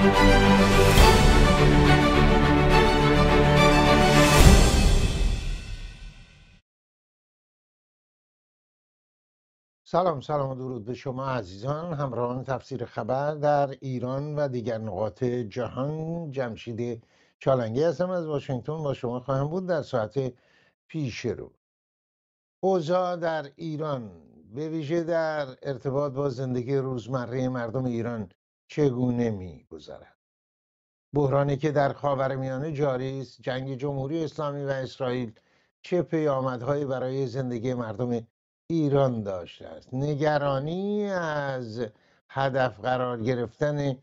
سلام و درود به شما عزیزان همراهان تفسیر خبر در ایران و دیگر نقاط جهان. جمشید چالنگی هستم از واشنگتن، با شما خواهم بود در ساعت پیش رو. اوضاع در ایران به ویژه در ارتباط با زندگی روزمره مردم ایران چگونه می‌گذرد؟ بحرانی که در خاورمیانه جاری است، جنگ جمهوری اسلامی و اسرائیل چه پیامدهایی برای زندگی مردم ایران داشته است؟ نگرانی از هدف قرار گرفتن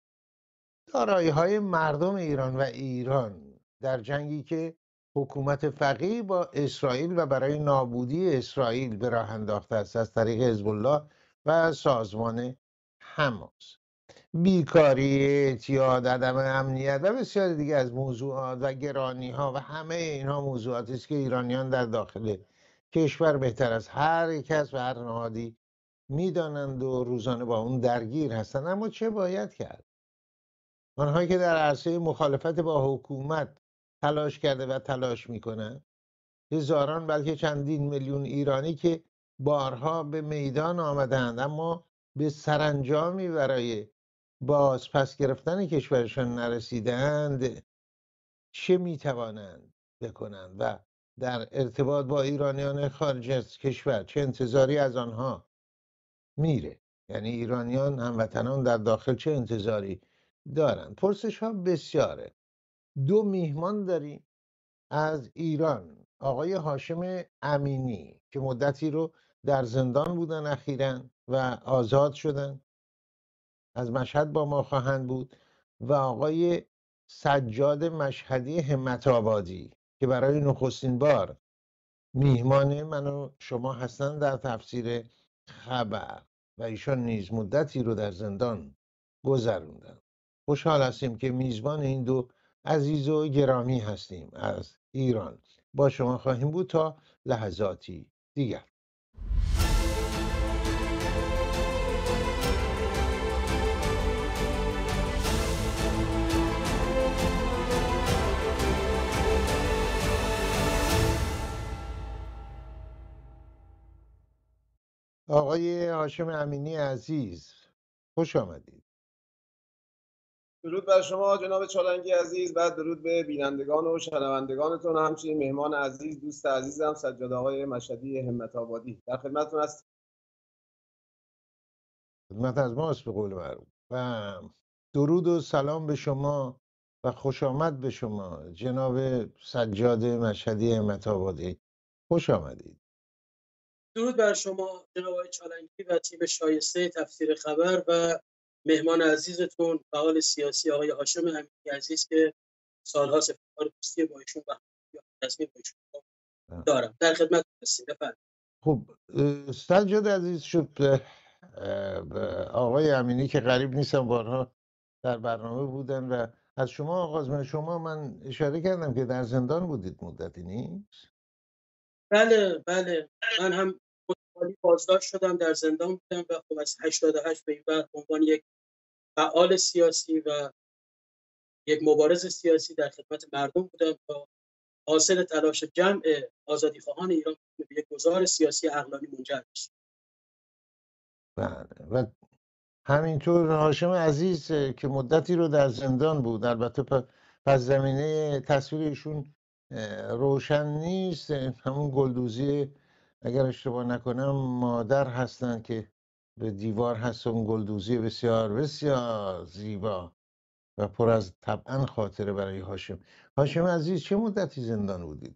دارایی‌های مردم ایران و ایران در جنگی که حکومت فقیه با اسرائیل و برای نابودی اسرائیل به راه انداخته است از طریق حزب الله و سازمان حماس. بیکاری، اعتیاد، عدم امنیت و بسیاری دیگه از موضوعات و گرانی ها و همه اینها موضوعاتی است که ایرانیان در داخل کشور بهتر از هر کس و هر نهادی میدانند و روزانه با اون درگیر هستند. اما چه باید کرد؟ آنهایی که در عرصه مخالفت با حکومت تلاش کرده و تلاش میکنند، هزاران بلکه چندین میلیون ایرانی که بارها به میدان آمدند اما به سرانجامی برای باز پس گرفتن کشورشان نرسیدند، چه میتوانند بکنند و در ارتباط با ایرانیان خارج از کشور چه انتظاری از آنها میره؟ یعنی ایرانیان هموطنان در داخل چه انتظاری دارند؟ پرسش ها بسیاره. دو میهمان داریم از ایران، آقای هاشم امینی که مدتی رو در زندان بودن اخیراً و آزاد شدن، از مشهد با ما خواهند بود، و آقای سجاد مشهدی همت آبادی که برای نخستین بار میهمان من و شما هستند در تفسیر خبر و ایشان نیز مدتی رو در زندان گذروندن. خوشحال هستیم که میزبان این دو عزیز و گرامی هستیم از ایران. با شما خواهیم بود تا لحظاتی دیگر. آقای هاشم امینی عزیز، خوش آمدید. درود بر شما جناب چالنگی عزیز و درود به بینندگان و شنوندگانتون، همچنین مهمان عزیز، دوست عزیزم سجاد آقای مشهدی همت آبادی در خدمتتون است. خدمت از ماست به قول معروف. و درود و سلام به شما و خوش آمد به شما جناب سجاد مشهدی همت آبادی، خوش آمدید. درود بر شما جناب آقای چالنگی و تیم شایسته تفسیر خبر و مهمان عزیزتون فعال سیاسی آقای هاشم امینی عزیز که سالها افتخار دوستی با ایشون و تصمیم با ایشون دارم. در خدمت هستیم. بفرمایید. خب سجاد عزیز، شد آقای امینی که غریب نیستم، بارها در برنامه بودن و از شما آغاز من شما من اشاره کردم که در زندان بودید مدتی، نیست؟ بله من هم متوالی بازداشت شدم، در زندان بودم و خب از 88 به بعد به عنوان یک فعال سیاسی و یک مبارز سیاسی در خدمت مردم بودم تا حاصل تلاش جمع آزادیخواهان ایران به یک گزار سیاسی عقلانی منجر بشه. بله. و همینطور هاشم عزیز که مدتی رو در زندان بود، البته پس زمینه تصویر ایشون روشن نیست، همون گلدوزی اگر اشتباه نکنم مادر هستن که به دیوار هست، اون گلدوزی بسیار بسیار زیبا و پر از طبعا خاطره برای هاشم. هاشم عزیز چه مدتی زندان بودید؟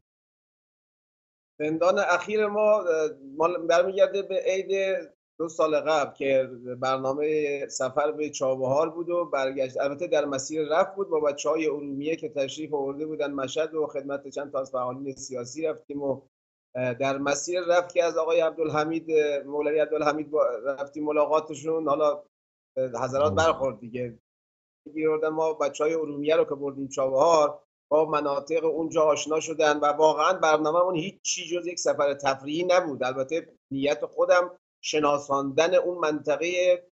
زندان اخیر ما برمیگرده به عید 2 سال قبل که برنامه سفر به چابهار بود و برگشت، البته در مسیر رفت بود، با بچهای ارومیه که تشریف آورده بودن مشهد و خدمت چند تا از فعالین سیاسی رفتیم و در مسیر رفت که از آقای عبدالحمید مولوی عبدالحمید رفتیم ملاقاتشون. حالا حضرات برخورد دیگه گیردن، ما بچهای ارومیه رو که بردیم چابهار با مناطق اونجا آشنا شدن و واقعا برنامه‌مون هیچ چیز جز یک سفر تفریحی نبود. البته نیت خودم شناساندن اون منطقه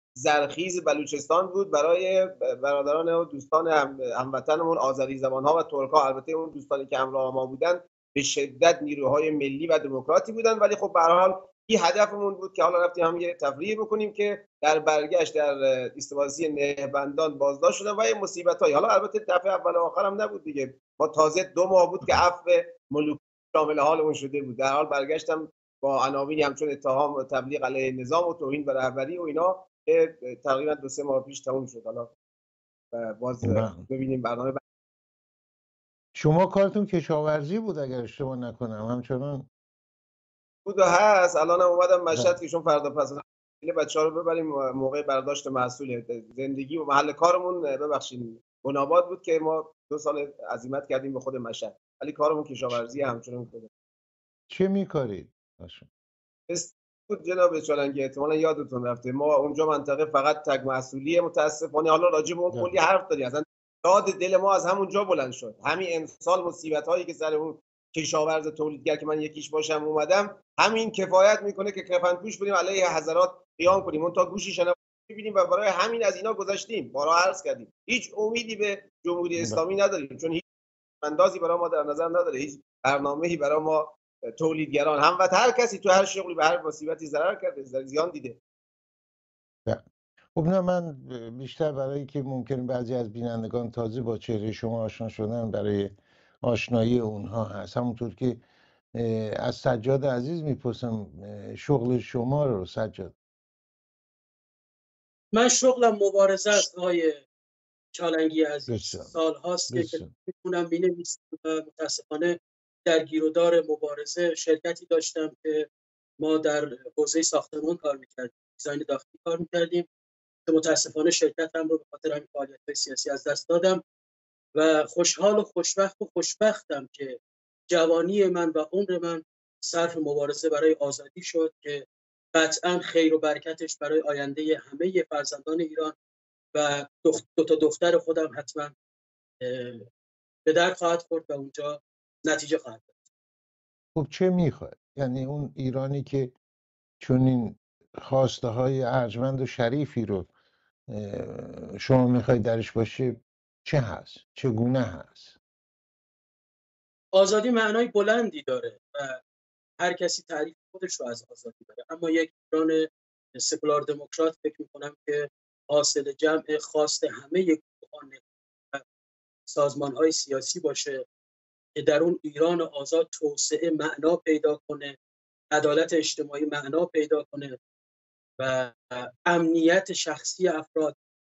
زرخیز بلوچستان بود برای برادران و دوستان هموطنمون آذری زبان‌ها و ترک‌ها. البته اون دوستانی که همراه ما بودن به شدت نیروهای ملی و دموکراتی بودن، ولی خب به هر حال این هدفمون بود که حالا رفتیم هم یه تفریح بکنیم که در برگشت در ایستگاه‌رسی نهبندان بازداشت شدن و یه مصیبت‌هایی. حالا البته دفعه اول و آخر هم نبود دیگه، ما تازه 2 ماه بود که عفو ملوک شامل حالمون شده بود. در حال برگشتم با عناوینی همچون اتهام و تبلیغ علیه نظام و توهین به رهبری و اینا که تقریبا 2-3 ماه پیش تموم شد. حالا باز ببینیم برنامه شما کارتون کشاورزی بود اگر اشتباه نکنم همچنان بود و هست. الان هم اومدم مشهد که چون فردا پس بچه‌ها رو ببریم موقع برداشت محصول. زندگی و محل کارمون ببخشید بناباد بود که ما 2 سال عزیمت کردیم به خود مشهد، ولی کارمون کشاورزی همچنان بوده. چه می‌کارید؟ بود جناب چالنگی، احتمالاً یادتون رفته ما اونجا منطقه فقط تگ محصولیه. متاسفانه حالا راجع به اون کلی حرف داری، اصلا داد دل ما از همونجا بلند شد. همین امسال مصیبت هایی که سر اون کشاورز تولیدگر که من یکیش باشم اومدم، همین کفایت میکنه که کفنپوش بریم علیه حضرات قیام کنیم. اون تا گوشی شنوا ببینیم و برای همین از اینا گذشتیم، بارها عرض کردیم هیچ امیدی به جمهوری اسلامی نداریم، چون هیچ اندازی برای ما در نظر نداره، هیچ برنامه‌ای برای ما تولیدگران هم و هر کسی تو هر شغلی به هر مصیبتی ضرر کرده، زیان دیده. خب نه، من بیشتر برای که ممکن بعضی از بینندگان تازه با چهره شما آشنا شدن برای آشنایی اونها هست. همونطور که از سجاد عزیز میپرسم شغل شما رو. سجاد من شغلم مبارزه است آقای چالنگی عزیز. بسیار. سال هاست که میتونم بینویسم و متاسفانه در گیرودار مبارزه شرکتی داشتم که ما در حوزه ساختمان کار میکردیم، دیزاین داخلی کار میکردیم که متاسفانه شرکتم رو به خاطر همین فعالیت‌های سیاسی از دست دادم و خوشحال و خوشبختم که جوانی من و عمر من صرف مبارزه برای آزادی شد که قطعا خیر و برکتش برای آینده همه فرزندان ایران و 2 تا دختر خودم حتما به در خواهد خورد و اونجا نتیجه خواهد داد. خب چه میخواد؟ یعنی اون ایرانی که چون این خواسته های ارجمند و شریفی رو شما میخواید درش باشه چه هست؟ چگونه هست؟ آزادی معنای بلندی داره و هر کسی تعریف خودش رو از آزادی داره، اما یک ایران سکولار دموکرات فکر میکنم که حاصل جمع خواست همه گروهان و سازمان‌های سیاسی باشه که در اون ایران آزاد توسعه معنا پیدا کنه، عدالت اجتماعی معنا پیدا کنه و امنیت شخصی افراد،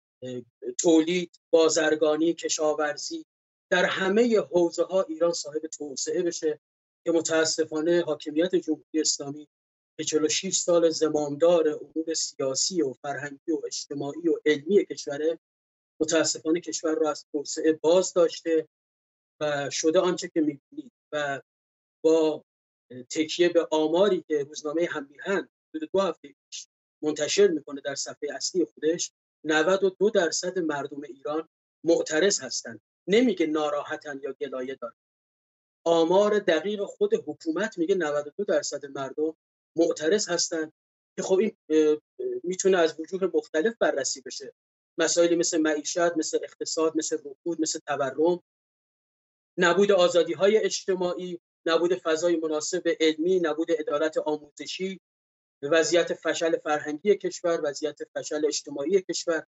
تولید، بازرگانی، کشاورزی در همه حوزه‌ها ایران صاحب توسعه بشه که متاسفانه حاکمیت جمهوری اسلامی که 46 سال زمامدار امور سیاسی و فرهنگی و اجتماعی و علمی کشوره، متاسفانه کشور را از توسعه باز داشته و شده آنچه که می‌بینید و با تکیه به آماری که روزنامه هم‌میهن حدود 2 هفته پیش منتشر میکنه در صفحه اصلی خودش، 92% مردم ایران معترض هستند. نمیگه ناراحتن یا گلایه دارن. آمار دقیق خود حکومت میگه 92% مردم معترض هستند که خب این میتونه از وجوه مختلف بررسی بشه. مسائلی مثل معیشت، مثل اقتصاد، مثل رکود، مثل تورم، نبود آزادی‌های اجتماعی، نبود فضای مناسب علمی، نبود عدالت آموزشی، وضعیت فشل فرهنگی کشور، وضعیت فشل اجتماعی کشور،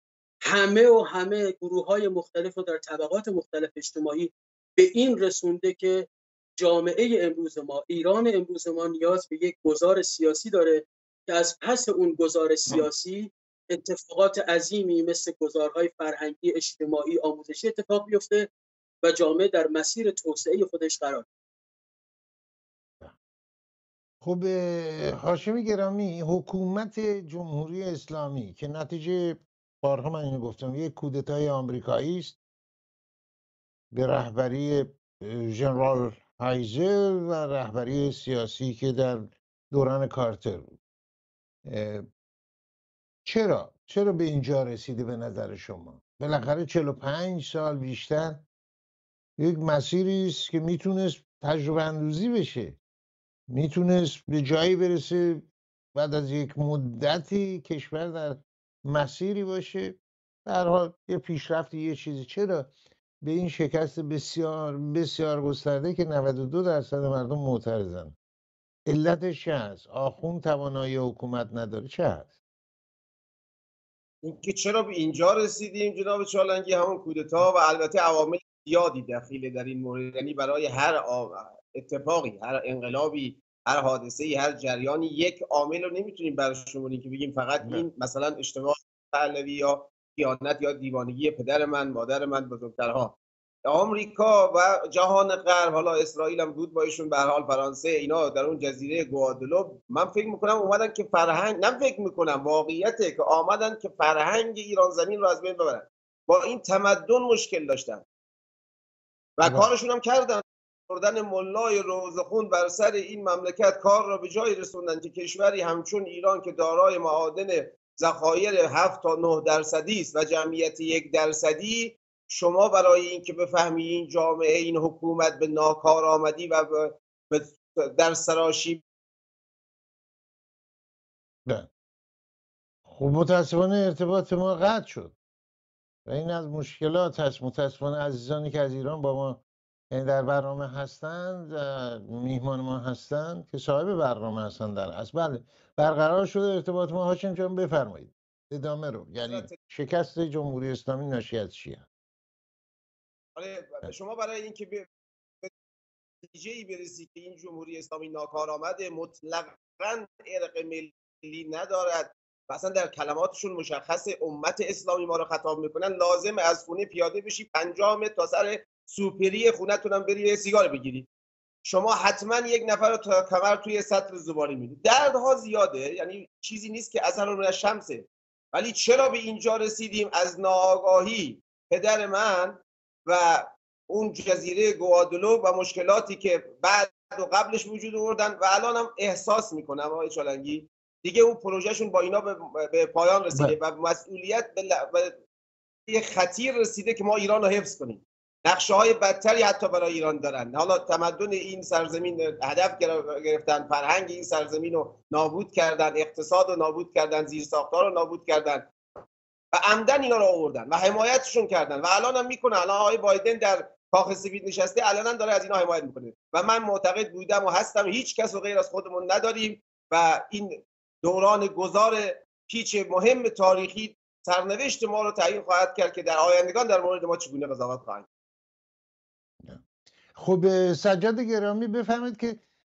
همه گروه‌های مختلف و در طبقات مختلف اجتماعی به این رسونده که جامعه امروز ما، ایران امروز ما نیاز به یک گذار سیاسی داره که از پس اون گذار سیاسی اتفاقات عظیمی مثل گذارهای فرهنگی، اجتماعی، آموزشی اتفاق بیفته و جامعه در مسیر توسعه خودش قرار. خب هاشمی گرامی، حکومت جمهوری اسلامی که نتیجه بارها من اینو گفتم یک کودتای آمریکایی است به رهبری ژنرال هایزر و رهبری سیاسی که در دوران کارتر بود. چرا به اینجا رسیده به نظر شما؟ بالاخره 45 سال بیشتر یک مسیری است که میتونست تجربه اندوزی بشه، میتونست به جایی برسه بعد از یک مدتی کشور در مسیری باشه، به هر حال یه پیشرفتی، یه چیزی. چرا به این شکست بسیار بسیار گسترده که 92% مردم معترضن؟ علتش چه هست؟ آخوند توانایی حکومت نداره؟ چه هست؟ اینکه چرا به اینجا رسیدیم جناب چالنگی، همون کودتا و البته عوامل زیادی دخیل در این مورد. یعنی برای هر اتفاقی، هر انقلابی، هر حادثه‌ای، هر جریانی، یک عامل رو نمیتونیم برشمونیم که بگیم فقط این مثلا اشتباه پهلوی یا خیانت یا دیوانگی پدر من، مادر من، بزرگترها. آمریکا و جهان غرب، حالا اسرائیل هم بود با ایشون، به هر حال فرانسه، اینا در اون جزیره گوادلوپ من فکر میکنم اومدن که فرهنگ، نه فکر میکنم، واقعیته که آمدن که فرهنگ ایران زمین رو از بین ببرن. با این تمدن مشکل داشتن و کارشون هم کردن. بردن ملای روزخون بر سر این مملکت کار را به جای رسوندن که کشوری همچون ایران که دارای معادن ذخایر 7 تا 9 درصدی است و جمعیت 1%، شما برای اینکه بفهمی این جامعه، این حکومت به ناکارآمدی و در سراشیب. خب متاسفانه ارتباط ما قطع شد و این از مشکلات هست. متاسفانه عزیزانی که از ایران با ما در برنامه هستند، میهمان ما هستند، که صاحب برنامه هستند در اصل. بله، برقرار شده ارتباط ما. هاشم جان بفرمایید، ادامه رو. یعنی شکست جمهوری اسلامی ناشی از چیه؟ شما برای اینکه به نتیجه‌ای برسی که این جمهوری اسلامی ناکارآمد، مطلقاً ارق ملی ندارد و اصلا در کلماتشون مشخص امت اسلامی ما رو خطاب میکنن، لازم از خونه پیاده بشی 50 متر تا سر سوپری خونه‌تون هم بری سیگار بگیری. شما حتما یک نفر رو تا کمر توی سطل زباله میدید. دردها زیاده، یعنی چیزی نیست که اثر من شمسه. ولی چرا به اینجا رسیدیم؟ از ناآگاهی پدر من و اون جزیره گوادلوپ و مشکلاتی که بعد و قبلش وجود آوردن و الان هم احساس میکنم آقای چالنگی دیگه اون پروژهشون با اینا به پایان رسیده و مسئولیت به خطیر رسیده که ما ایران رو حفظ کنیم. نقشه های بدتری حتی برای ایران دارن. حالا تمدن این سرزمین هدف گرفتن، فرهنگ این سرزمین رو نابود کردن، اقتصاد رو نابود کردن، زیرساخت‌ها رو نابود کردن و عمدن اینا رو آوردن و حمایتشون کردن و الان هم میکنه. الان آقای بایدن در کاخ سفید نشسته، الان داره از اینا حمایت میکنه و من معتقد بودم و هستم هیچ کس رو غیر از خودمون نداریم و این دوران گذار پیچ مهم تاریخی سرنوشت ما رو تعیین خواهد کرد که در آیندگان در مورد ما چگونه قضاوت خواهند. خب سجاد گرامی، بفهمید که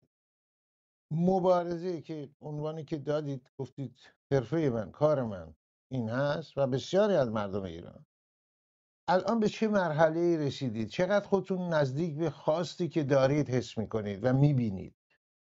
مبارزه که عنوانی که دادید، گفتید حرفه من، کار من این هست و بسیاری از مردم ایران، الان به چه مرحله رسیدید؟ چقدر خودتون نزدیک به خواستی که دارید حس میکنید و میبینید؟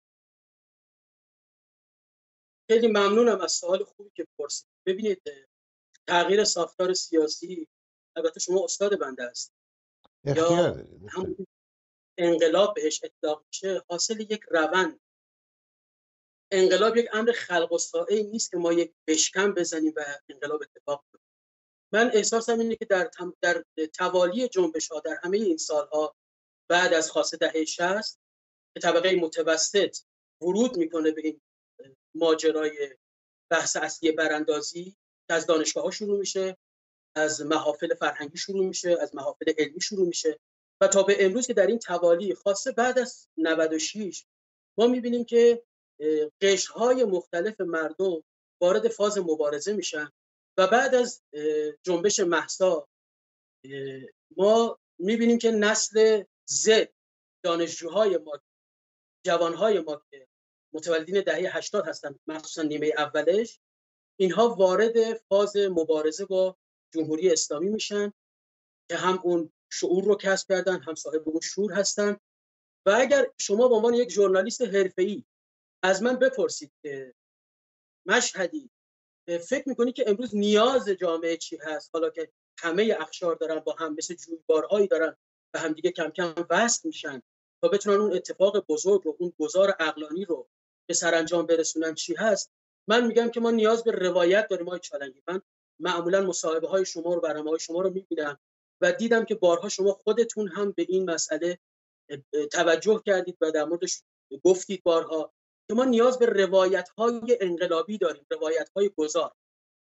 خیلی ممنونم از سوال خوبی که پرسید. ببینید، تغییر ساختار سیاسی، البته شما استاد بنده است، یا همون انقلاب بهش اطلاق میشه، حاصل یک روند. انقلاب یک امر خلق و ساعی نیست که ما یک بشکن بزنیم و انقلاب اتفاق بیفته. من احساسم اینه که در توالی جنبش‌ها در همه این سالها بعد از خاصه دهه 60 که طبقه متوسط ورود میکنه به این ماجرای بحث اصلی براندازی، از دانشگاه‌ها شروع میشه، از محافل فرهنگی شروع میشه، از محافل علمی شروع میشه و تا به امروز که در این توالی خاصه بعد از 96 ما میبینیم که قشرهای مختلف مردم وارد فاز مبارزه میشن و بعد از جنبش مهسا ما میبینیم که نسل زد، دانشجوهای ما، جوانهای ما که متولدین دهه 80 هستن، مخصوصا نیمه اولش، اینها وارد فاز مبارزه با جمهوری اسلامی میشن که هم اون شعور رو کسب کردن، هم صاحب اون شعور هستن. و اگر شما به عنوان یک ژورنالیست حرفه‌ای از من بپرسید که مشهدی فکر میکنی که امروز نیاز جامعه چی هست، حالا که همه اقشار دارن با هم مثل جویبارهایی دارن و همدیگه کم کم وصل میشن تا بتونن اون اتفاق بزرگ رو، اون گذار عقلانی رو به سرانجام برسونن، چی هست؟ من میگم که ما نیاز به روایت داریم. آقای چالنگی، من معمولا مصاحبه های شما رو، برنامه‌های شما رو میبینم و دیدم که بارها شما خودتون هم به این مسئله توجه کردید و در موردش گفتید بارها که ما نیاز به روایت‌های انقلابی داریم، روایت‌های گذار.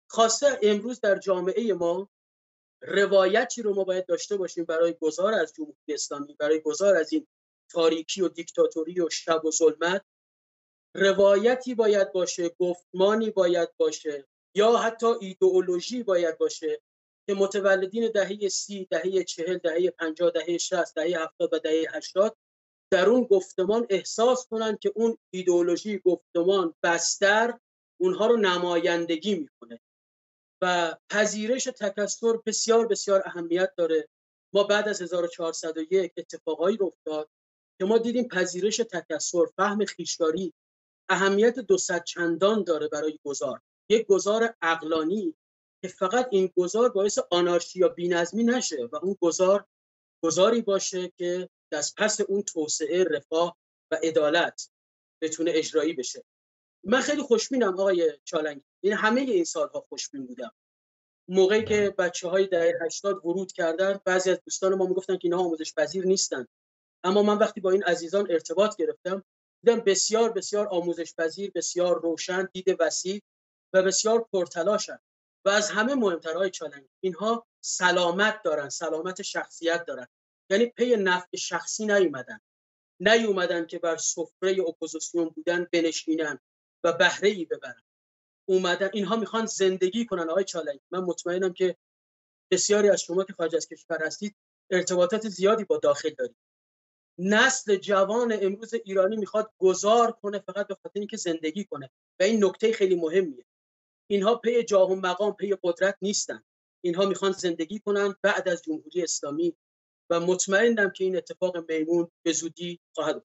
خواسته امروز در جامعه ما روایتی رو ما باید داشته باشیم برای گذار از جمهوری اسلامی، برای گذار از این تاریکی و دیکتاتوری و شب و ظلمت. روایتی باید باشه، گفتمانی باید باشه، یا حتی ایدئولوژی باید باشه که متولدین دهه 30، دهه 40، دهه 50، دهه 60، دهه 70 و دهه 80 در اون گفتمان احساس کنن که اون ایدئولوژی، گفتمان، بستر اونها رو نمایندگی میکنه و پذیرش تکثر بسیار بسیار اهمیت داره. ما بعد از 1401 اتفاقایی رو افتاد که ما دیدیم پذیرش تکثر، فهم خویشداری اهمیت 200 چندان داره برای گذار. یک گذار عقلانی که فقط این گذار باعث آنارشی یا بی‌نظمی نشه و اون گذاری باشه که دست پس اون توسعه، رفاه و عدالت بتونه اجرایی بشه. من خیلی خوشبینم آقای چالنگی، این همه این سالها خوشبین بودم. موقعی که بچه‌های دهه 80 ورود کردن، بعضی از دوستان ما میگفتن که اینها آموزش پذیر نیستن، اما من وقتی با این عزیزان ارتباط گرفتم دیدم بسیار بسیار آموزش پذیر، بسیار روشن، دید وسیع و بسیار پرتلاشن. و از همه مهمتر های چالنگی، اینها سلامت دارن، سلامت شخصیت دارن. یعنی پی نفع شخصی نیومدن که بر سفره اپوزیسیون بودن بنشینن و بهره‌ای ببرن. اومدن اینها میخوان زندگی کنن. آقای چالنگی، من مطمئنم که بسیاری از شما که خارج از کشور هستید ارتباطات زیادی با داخل دارید. نسل جوان امروز ایرانی میخواد گذار کنه فقط به خاطر اینکه زندگی کنه و این نکته خیلی مهمیه. اینها پی جاه و مقام، پی قدرت نیستن. اینها میخوان زندگی کنن بعد از جمهوری اسلامی و مطمئنم که این اتفاق میمون به زودی خواهد بود.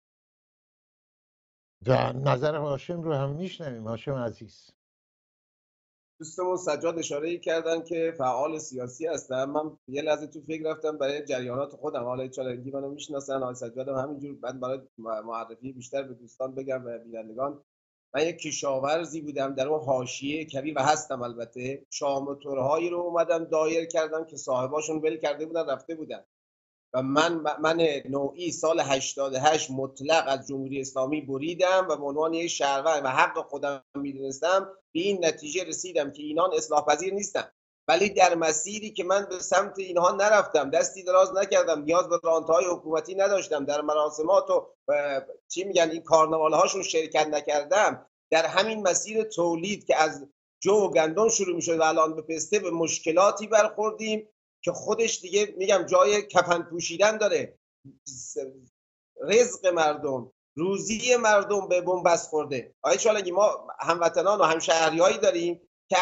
و نظر هاشم رو هم میشنویم. هاشم عزیز. دوستمون سجاد اشاره کردن که فعال سیاسی هستن. من یه لحظه تو فکر رفتم برای جریانات خودم. حالا چالنگی منو میشناسن، آقای سجاد هم همینجور. بعد برای معرفی بیشتر به دوستان بگم و بینندگان، من یک کشاورزی بودم در اون حاشیه کبیر و هستم البته. شامتورهایی رو اومدم دایر کردم که صاحباشون ول کرده بودن رفته بودن و من نوعی سال 88 مطلق از جمهوری اسلامی بریدم و به عنوان یک شهروند و حق خودم میدونستم به این نتیجه رسیدم که اینان اصلاح پذیر نیستن. ولی در مسیری که من به سمت اینها نرفتم، دستی دراز نکردم، نیاز به رانت‌های حکومتی نداشتم، در مراسمات و چی میگن این کارناوال‌هاشون شرکت نکردم، در همین مسیر تولید که از جو و گندم شروع میشد و الان به پسته، به مشکلاتی برخوردیم که خودش دیگه میگم جای کفن پوشیدن داره. رزق مردم، روزی مردم به بنبست خورده. آقای چالنگی، ما هموطنان و همشهریایی داریم که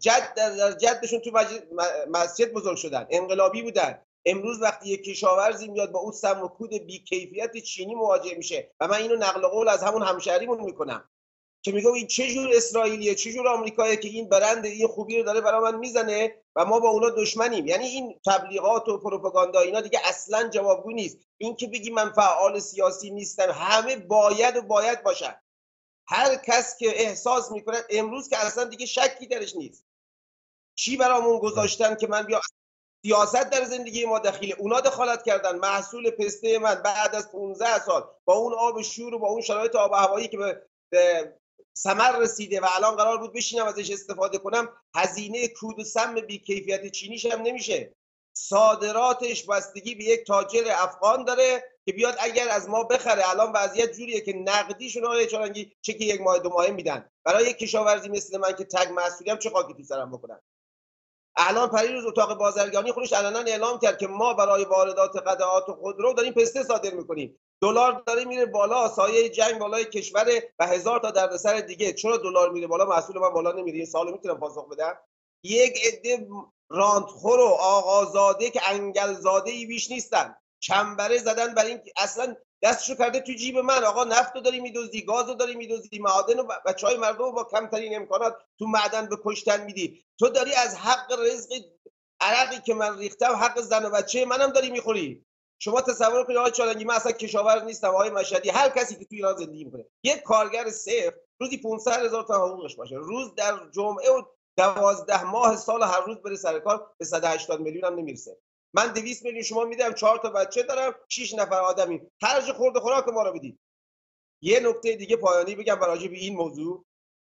جدشون تو مسجد بزرگ شدن، انقلابی بودن. امروز وقتی یک کشاورزی میاد با اون سم و کود بی کیفیت چینی مواجه میشه و من اینو نقل قول از همون همشهریمون میکنم که میگم این چه جور اسرائیلیه، چه جور آمریکاییه که این برند این خوبی رو داره برای من میزنه و ما با اونا دشمنیم. یعنی این تبلیغات و پروپاگاندا اینا دیگه اصلا جوابگو نیست. این که بگی من فعال سیاسی نیستم، همه باید باشن. هر کس که احساس میکنه امروز که اصلا دیگه شکی درش نیست، چی برامون گذاشتن که من بیا سیاست در زندگی ما دخیله. اونا دخالت کردن. محصول پسته من بعد از 15 سال با اون آب شور و با اون شرایط آب و هوایی که به ثمر رسیده و الان قرار بود بشینم ازش استفاده کنم، هزینه کود و سم بی کیفیت چینیش هم نمیشه. صادراتش بستگی به یک تاجر افغان داره که بیاد اگر از ما بخره. الان وضعیت جوریه که نقدیشون آقای چالنگی چک یک ماه 2 ماهه میدن. برای یک کشاورزی مثل من که تگ محصولیم چه خاکی تو سرم بکنم؟ الان پریروز اتاق بازرگانی خودش علنا اعلام کرد که ما برای واردات قطعات خودرو داریم پسته صادر میکنیم. دلار داره میره بالا، سایه جنگ بالای کشور و هزار تا دردسر دیگه. چرا دلار میره بالا محصول من بالا نمیره؟ این سوالو میتونم پاسخ بدم؟ یک عده راندخور و آقازاده که انگلزاده بیش نیستن، چنبره زدن برای این اصلا دستشو کرده تو جیب من. آقا نفتو داری میدزدی، گازو داری میدزدی، معادن و بچهای مردم با کمترین امکانات تو معدن به کشتن میدی. تو داری از حق رزق عرقی که من ریختم، حق زن و بچه منم داری میخوری. شما تصور کنید آقای چالنگی، من اصلا کشاورز نیستم، آقای مشهدی، هر کسی که تو ایران زندگی میکنه، یک کارگر صفر روزی 500,000 تا حقوقش باشه، روز در جمعه و 12 ماه سال هر روز بره سر کار، به 180 میلیون هم نمیرسه. من 200 میلیون شما میدم، 4 تا بچه دارم، 6 نفر آدمی، خرج خورد خوراک ما رو بدید. یه نکته دیگه پایانی بگم برای این موضوع.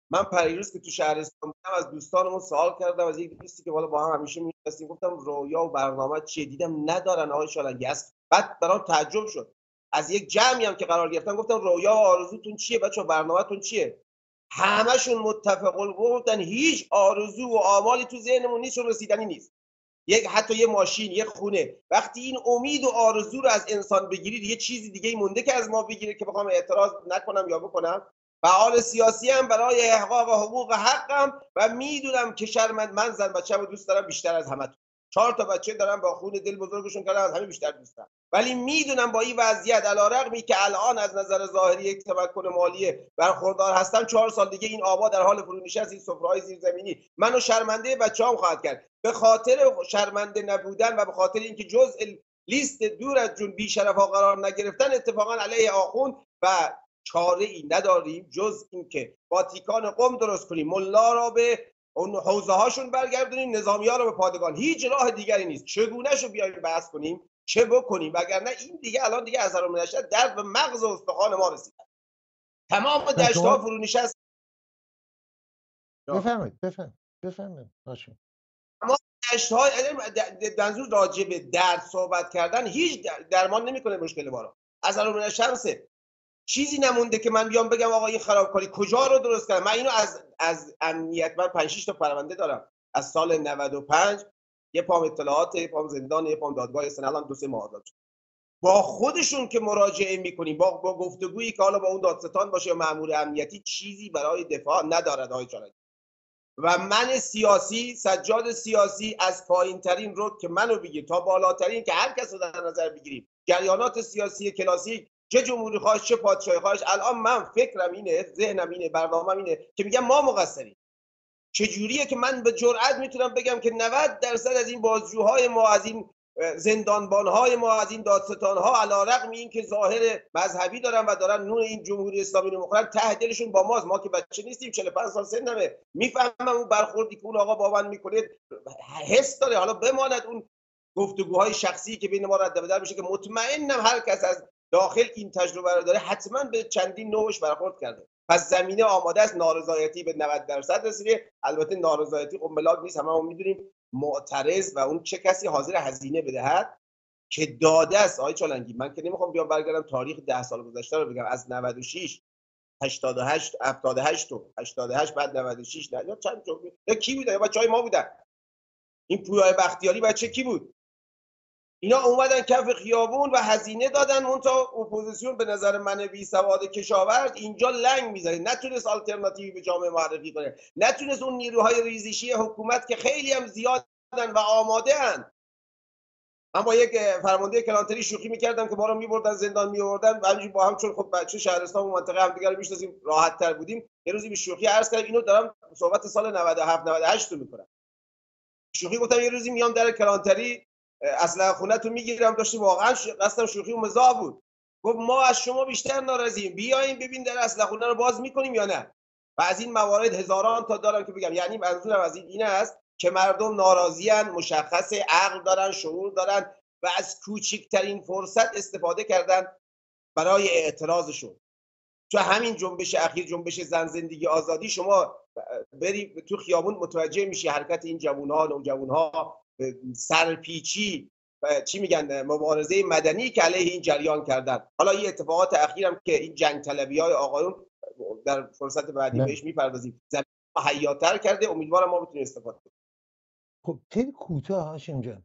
من پریروز که تو شهرستان بودم از دوستانمون سوال کردم، از یک دوستی که بالا با هم همیشه می‌نشستیم، گفتم رویا و برنامه چیه؟ دیدم ندارن آقای شالنگی. بعد برام تعجب شد. از یک جمعی هم که قرار گرفتم گفتم رویا و آرزوتون چیه بچه‌ها، برنامه‌تون چیه؟ همشون متفق القول بودن هیچ آرزو و آمالی تو ذهنمون نیست و رسیدنی نیست. حتی یه ماشین، یه خونه، وقتی این امید و آرزو رو از انسان بگیرید یه چیزی دیگه مونده که از ما بگیره که بخوام اعتراض نکنم یا بکنم. فعال سیاسی هم برای احقاق حقوق حقم و میدونم که من زن بچه‌مو دوست دارم بیشتر از همه. 4 تا بچه دارم با خون دل بزرگشون کردم، از همه بیشتر دوست دارم. ولی میدونم با این وضعیت علیرغمی که الان از نظر ظاهری یک تمکن مالی برخوردار هستم، 4 سال دیگه این آبا در حال فرونشست این سفره‌های زیرزمینی منو شرمنده بچه‌ام خواهد کرد. به خاطر شرمنده نبودن و به خاطر اینکه جزء لیست دور از جون بی‌شرفا قرار نگرفتن اتفاقا علیه آخوند و چاره ای نداریم جز اینکه با تیکان قم درست کنیم، ملا را به اون حوزه هاشون برگردونیم، نظامی‌ها رو به پادگان. هیچ راه دیگری نیست. چگونه شو بیایم بحث کنیم، چه بکنیم، وگرنه این دیگه الان دیگه از هر نشد درد به مغز و استخوان ما رسید. تمام دشت‌ها فرونشست. بفرمایید باشه. اما دشت‌های منظور راجع به درد صحبت کردن هیچ درمان نمی‌کنه مشکل ما رو. از هر شمس چیزی نمونده که من بیام بگم آقا این خرابکاری کجا رو درست کردم. من اینو از امنیت، من 5-6 تا پرونده دارم از سال 95، یه پام اطلاعات، یه پام زندان، یه پام دادگاه، سن الان 2-3 ماه آزاد شد. با خودشون که مراجعه میکنیم، با گفتگویی که حالا با اون دادستان باشه یا مأمور امنیتی، چیزی برای دفاع ندارد آقای چالنگی. و من سیاسی، سجاد سیاسی، از پایین ترین رتبه که منو بگیر تا بالاترین که هر کس رو در نظر بگیریم، جریانات سیاسی کلاسیک، چه جمهوری خواهش چه پادشاهی خواهش، الان من فکرم اینه، ذهنم اینه، برنامه‌م اینه که میگم ما مقصریم. چجوریه که من به جرئت میتونم بگم که 90% از این بازجوهای ما، از این زندانبانهای ما، از این دادستانها، علیرغم اینکه ظاهر مذهبی دارن و دارن نور این جمهوری اسلامی رو میخورن، ته دلشون با ماست. ما که بچه نیستیم، 45 سال سنمه، میفهمم اون برخوردی که اون آقا با من میکنه حس داره. حالا بماند اون گفتگوهای شخصی که بین ما رد و بدل میشه که مطمئنم هر کس از داخل این تجربه رو داره حتما به چندین نوعش برخورد کرده. پس زمینه آماده است، نارضایتی به 90% رسیده. البته نارضایتی قنبلاک نیست، هممون میدونیم. معترض و اون چه کسی حاضر هزینه بدهد که داده است. آقای چالنگی من که نمیخوام بیام برگردم تاریخ 10 سال گذشته رو بگم، از 96 88 78 و 88 بعد 96 نه یا چند یا کی بود، یا بچهای ما بودن. این پویای بختیاری بچه کی بود؟ اینا اومدن کف خیابون و هزینه دادن. اون تا اپوزیسیون به نظر من بی سواد کشاورز اینجا لنگ میزنه، نتونست آلترناتیوی به جامعه معرفی کنه، نتونست اون نیروهای ریزشی حکومت که خیلی هم زیادن و آماده ان. من با یک فرمانده کلانتری شوخی میکردم که ما رو میبردن زندان میآوردن و همینجوری با هم، چون خب بچه شهرستان و منطقه هم دیگه رو میشناسیم، راحت تر بودیم. یه روزی به شوخی عرض کردم، اینو دارم صحبت سال 97 98 رو میکنم. شوخی گفتم یه روزی میام در کلانتری اسلحه خونه‌تون میگیرم. داشتیم واقعا قصدم شوخی و مزاح بود. گفت ما از شما بیشتر ناراضییم، بیاین ببین در اسلحه خونه رو باز میکنیم یا نه. و از این موارد هزاران تا دارم که بگم. یعنی منظورم از این است که مردم ناراضیان، مشخصه، عقل دارن، شعور دارن و از کوچکترین فرصت استفاده کردن برای اعتراضشون. تو همین جنبش اخیر، جنبش زن زندگی آزادی، شما بری تو خیابون متوجه میشی حرکت این جوان‌ها، نوجوان‌ها، سرپیچی چی میگن، مبارزه مدنی که علیه این جریان کردن. حالا این اتفاقات اخیرم که این جنگ طلبی‌های آقایون در فرصت بعدی بهش میپردازیم، زمین حیاتر کرده. امیدوارم ما بتونیم استفاده کنیم. خب خیلی کوتاه هاشم جان،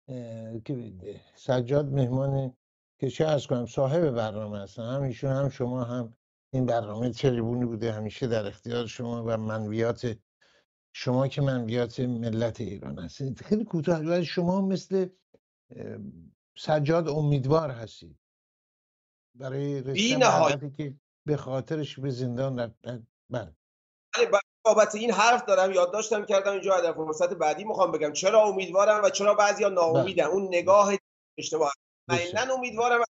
که سجاد مهمان که چه عرض کنم صاحب برنامه هستن، هم ایشون هم شما، هم این برنامه تریبونی بوده همیشه در اختیار شما و منویات شما که منویات ملت ایران هستید. خیلی کوتاه، ولی شما مثل سجاد امیدوار هستید برای رسیدن به هدفی که به خاطرش به زندان رفتن. بله. بابت این حرف دارم یادداشتم کردم اینجا، در فرصت بعدی میخوام بگم چرا امیدوارم و چرا بعضیا ناامیدن. اون نگاه اشتباه. من امیدوارم.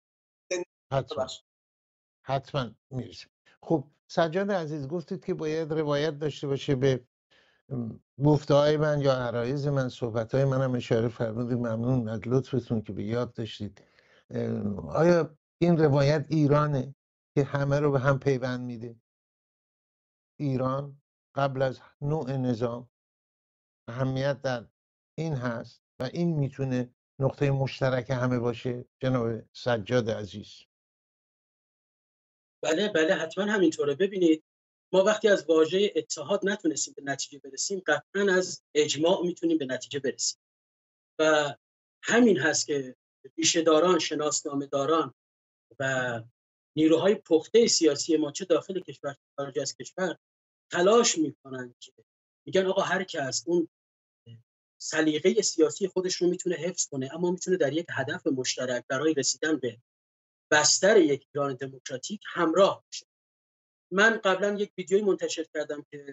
حتما میرسیم. خب سجاد عزیز، گفتید که باید روایت داشته باشه به گفته‌های من یا عرایض من، صحبت‌های منم اشاره فرمودید. ممنون از لطفتون که به یاد داشتید. آیا این روایت ایرانه که همه رو به هم پیوند میده؟ ایران قبل از نوع نظام. اهمیت در این هست و این میتونه نقطه مشترک همه باشه. جناب سجاد عزیز. بله بله حتما همینطوره. ببینید ما وقتی از واژه اتحاد نتونستیم به نتیجه برسیم، قطعا از اجماع میتونیم به نتیجه برسیم و همین هست که ریشه‌داران، شناسنامه‌داران و نیروهای پخته سیاسی ما چه داخل کشور چه خارج از کشور تلاش میکنن که میگن آقا هر کس اون سلیقه سیاسی خودش رو میتونه حفظ کنه، اما میتونه در یک هدف مشترک برای رسیدن به بستر یک ایران دموکراتیک همراه بشه. من قبلا یک ویدیویی منتشر کردم که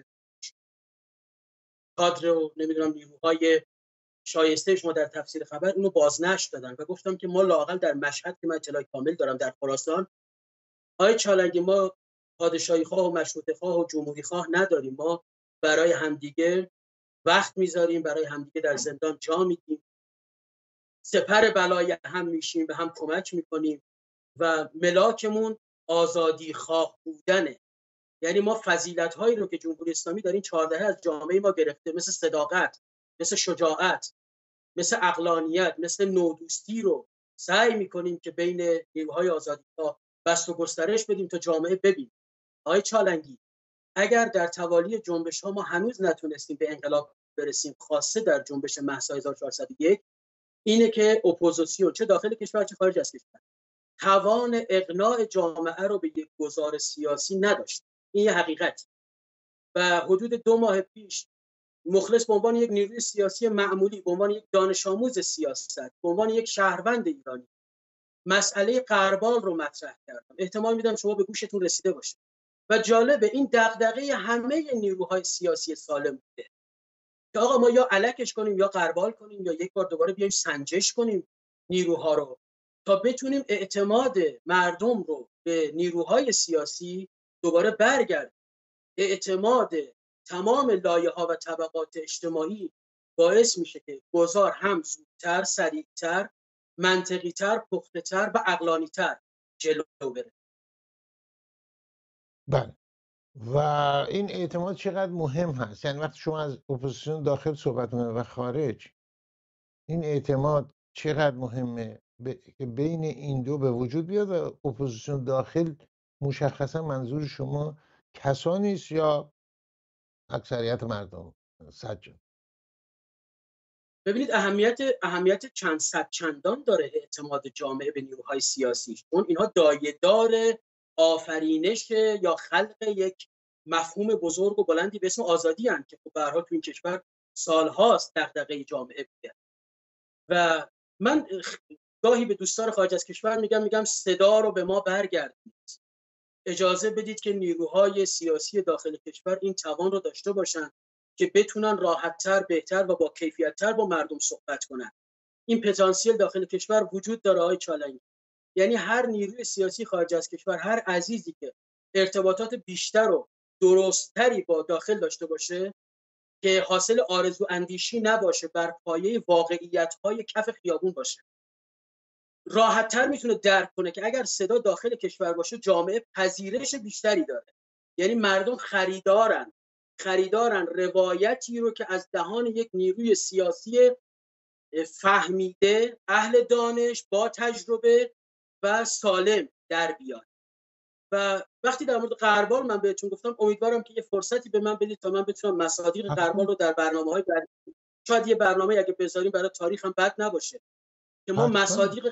کادر و نمیدونم نیروهای شایسته شما در تفسیر خبر اینو بازنشر دادن و گفتم که ما لااقل در مشهد که من اطلاع کامل دارم در خراسان، آقای چالنگی، ما پادشاهی خواه و مشروطه خواه و جمهوری خواه نداریم. ما برای همدیگه وقت میذاریم، برای همدیگه در زندان جا میدیم، سپر بلای هم میشیم، به هم کمک میکنیم و ملاکمون آزادی خواه بودنه. یعنی ما فضیلت هایی رو که جمهوری اسلامی در این 14 از جامعه ما گرفته، مثل صداقت، مثل شجاعت، مثل عقلانیت، مثل نودوستی رو سعی میکنیم که بین نیروهای آزادیخواه بست و گسترش بدیم تا جامعه ببین. آقای چالنگی، اگر در توالی جنبش ها ما هنوز نتونستیم به انقلاب برسیم، خاصه در جنبش مهسا 1401، اینه که اپوزیسیون چه داخل کشور چه خارج از کشور توان اقناع جامعه رو به یک گزار سیاسی نداشت. این یه حقیقت. و حدود 2 ماه پیش مخلص به عنوان یک نیروی سیاسی معمولی، به عنوان یک دانش آموز سیاست، به عنوان یک شهروند ایرانی، مسئله غربال رو مطرح کردم. احتمال میدم شما به گوشتون رسیده باشه. و جالبه این دغدغه همه نیروهای سیاسی سالم بوده که آقا ما یا الکش کنیم یا غربال کنیم یا یک بار دوباره بیایم سنجش کنیم نیروها رو تا بتونیم اعتماد مردم رو به نیروهای سیاسی دوباره برگردیم. اعتماد تمام لایه‌ها و طبقات اجتماعی باعث میشه که گذار هم زودتر، سریعتر، منطقی‌تر، پخته‌تر و عقلانی‌تر جلو بره. بله. و این اعتماد چقدر مهم هست. یعنی وقتی شما از اپوزیسیون داخل صحبت می‌کنید و خارج، این اعتماد چقدر مهمه که بین این دو به وجود بیاد. و اپوزیسیون داخل مشخصا منظور شما کسانی است یا اکثریت مردم؟ سجاد. ببینید اهمیت چند صد چندان داره اعتماد جامعه به نیروهای سیاسی، چون اینها دایه‌دار آفرینش یا خلق یک مفهوم بزرگ و بلندی به اسم آزادی هستند که خب به هر حال تو این کشور سالهاست دغدغه جامعه بوده. و من گاهی به دوستان خارج از کشور میگم صدا رو به ما برگردونید. اجازه بدید که نیروهای سیاسی داخل کشور این توان رو داشته باشن که بتونن راحت‌تر، بهتر و با کیفیت‌تر با مردم صحبت کنن. این پتانسیل داخل کشور وجود داره آقای چالنگی. یعنی هر نیروی سیاسی خارج از کشور، هر عزیزی که ارتباطات بیشتر و درست‌تری با داخل داشته باشه که حاصل آرزو اندیشی نباشه، بر پایه واقعیت‌های کف خیابون باشه، راحت‌تر میتونه درک کنه که اگر صدا داخل کشور باشه جامعه پذیرش بیشتری داره. یعنی مردم خریدارن روایتی رو که از دهان یک نیروی سیاسی فهمیده، اهل دانش، با تجربه و سالم در بیاد. و وقتی در مورد غربال من بهتون گفتم، امیدوارم که یه فرصتی به من بدید تا من بتونم مصادیق غربال رو در برنامه‌های بعدی، شاید یه برنامه اگه بذاریم برای تاریخ هم بد نباشه، که ما مصادیق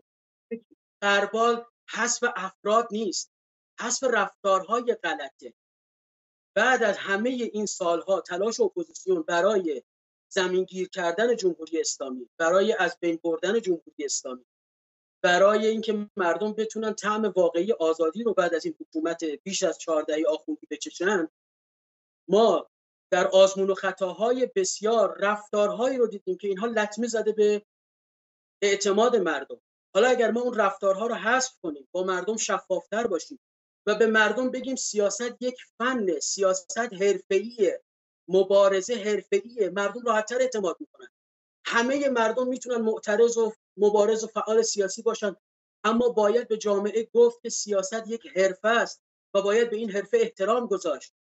غربال حسب افراد نیست، حسب رفتارهای غلطه. بعد از همه این سالها تلاش اپوزیسیون برای زمینگیر کردن جمهوری اسلامی، برای از بین بردن جمهوری اسلامی، برای اینکه مردم بتونن طعم واقعی آزادی رو بعد از این حکومت بیش از 14 آخوندی بچشن، ما در آزمون و خطاهای بسیار رفتارهایی رو دیدیم که اینها لطمه زده به اعتماد مردم. حالا اگر ما اون رفتارها رو حذف کنیم، با مردم شفافتر باشیم و به مردم بگیم سیاست یک فن، سیاست حرفه‌ایه، مبارزه حرفه‌ایه، مردم راحت‌تر اعتماد میکنن. همه مردم میتونن معترض و مبارز و فعال سیاسی باشن، اما باید به جامعه گفت که سیاست یک حرفه است و باید به این حرفه احترام گذاشت.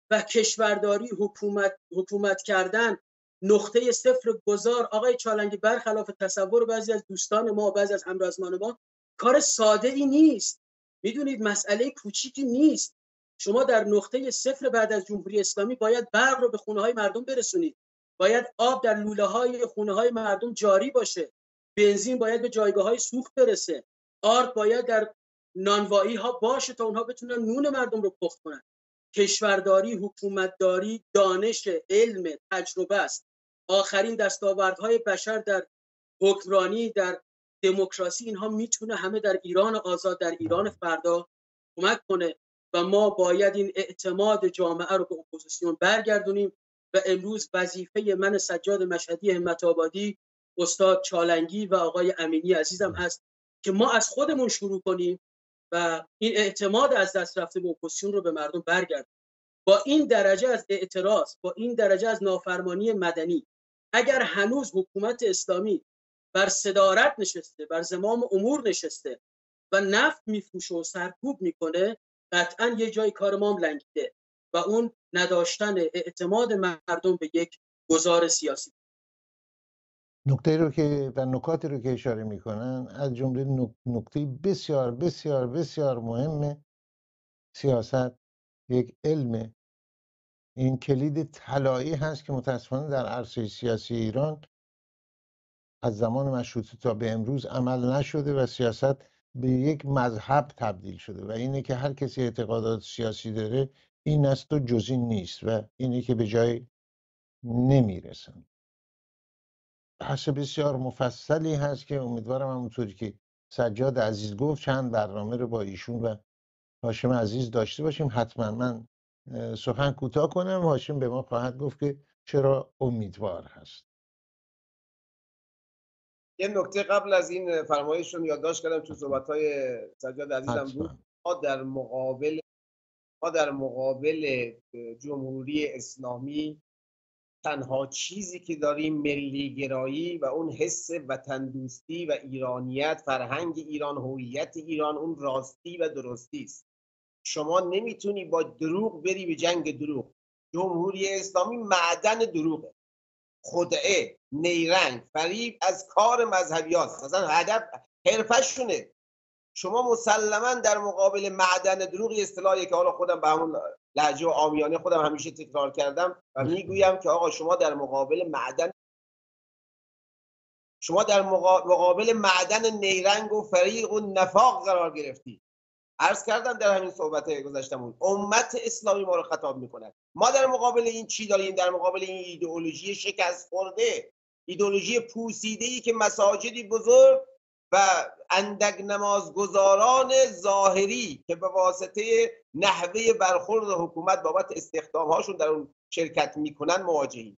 و کشورداری، حکومت کردن، نقطه صفر گذار. آقای چالنگی، برخلاف تصور بعضی از دوستان ما، بعضی از همرازمان ما، کار ساده ای نیست. میدونید مسئله کوچیکی نیست. شما در نقطه صفر بعد از جمهوری اسلامی باید برق رو به خونه های مردم برسونید، باید آب در لوله های خونه های مردم جاری باشه، بنزین باید به جایگاه های سوخت برسه، آرد باید در نانوایی ها باشه تا اونها بتونن نون مردم رو پخت کنن. کشورداری، حکومتداری، دانش، علم، تجربه است. آخرین دستاوردهای بشر در حکمرانی، در دموکراسی، اینها میتونه همه در ایران آزاد، در ایران فردا کمک کنه و ما باید این اعتماد جامعه رو به اپوزیسیون برگردونیم. و امروز وظیفه من سجاد مشهدی همت آبادی، استاد چالنگی و آقای امینی عزیزم هست که ما از خودمون شروع کنیم و این اعتماد از دست رفته به اپوزیسیون رو به مردم برگردونیم. با این درجه از اعتراض، با این درجه از نافرمانی مدنی، اگر هنوز حکومت اسلامی بر صدارت نشسته، بر زمام امور نشسته و نفت میفروشه و سرکوب میکنه، قطعا یه جای کار ما هم لنگیده و اون نداشتن اعتماد مردم به یک گزار سیاسی. نکته رو که و نکاتی رو که اشاره میکنن از جمله نکته بسیار بسیار بسیار مهمه. سیاست یک علم، این کلید طلایی هست که متاسفانه در عرصه سیاسی ایران از زمان مشروطه تا به امروز عمل نشده و سیاست به یک مذهب تبدیل شده و اینه که هر کسی اعتقادات سیاسی داره این است و جز این نیست و اینه که به جای نمیرسن. بحث بسیار مفصلی هست که امیدوارم همونطوری که سجاد عزیز گفت چند برنامه رو با ایشون و هاشم عزیز داشته باشیم. حتما من سخن کوتاه کنم، هاشم به ما خواهد گفت که چرا امیدوار هست. یه نکته قبل از این فرمایشتون یادداشت کردم تو صحبت‌های سجاد عزیزم بود. ما در مقابل جمهوری اسلامی تنها چیزی که داریم ملی گرایی و اون حس وطن دوستی و ایرانیت، فرهنگ ایران، هویت ایران، اون راستی و درستی است. شما نمیتونی با دروغ بری به جنگ دروغ. جمهوری اسلامی معدن دروغه، خدعه، نیرنگ، فریب از کار مذهبی هاست. مثلا هدف حرفشونه. شما مسلما در مقابل معدن دروغی، اصطلاحی که حالا خودم به همون لهجه عامیانه خودم همیشه تکرار کردم و میگویم که آقا شما در مقابل معدن نیرنگ و فریق و نفاق قرار گرفتی. عرض کردم در همین صحبت گذشتمون امت اسلامی ما رو خطاب میکنه. ما در مقابل این چی داریم؟ در مقابل این ایدئولوژی شکست خورده، ایدئولوژی پوسیده‌ای که مساجدی بزرگ و اندک نمازگزاران ظاهری که به واسطه نحوه برخورد حکومت بابت استخدام‌هاشون در اون شرکت میکنن مواجهیم.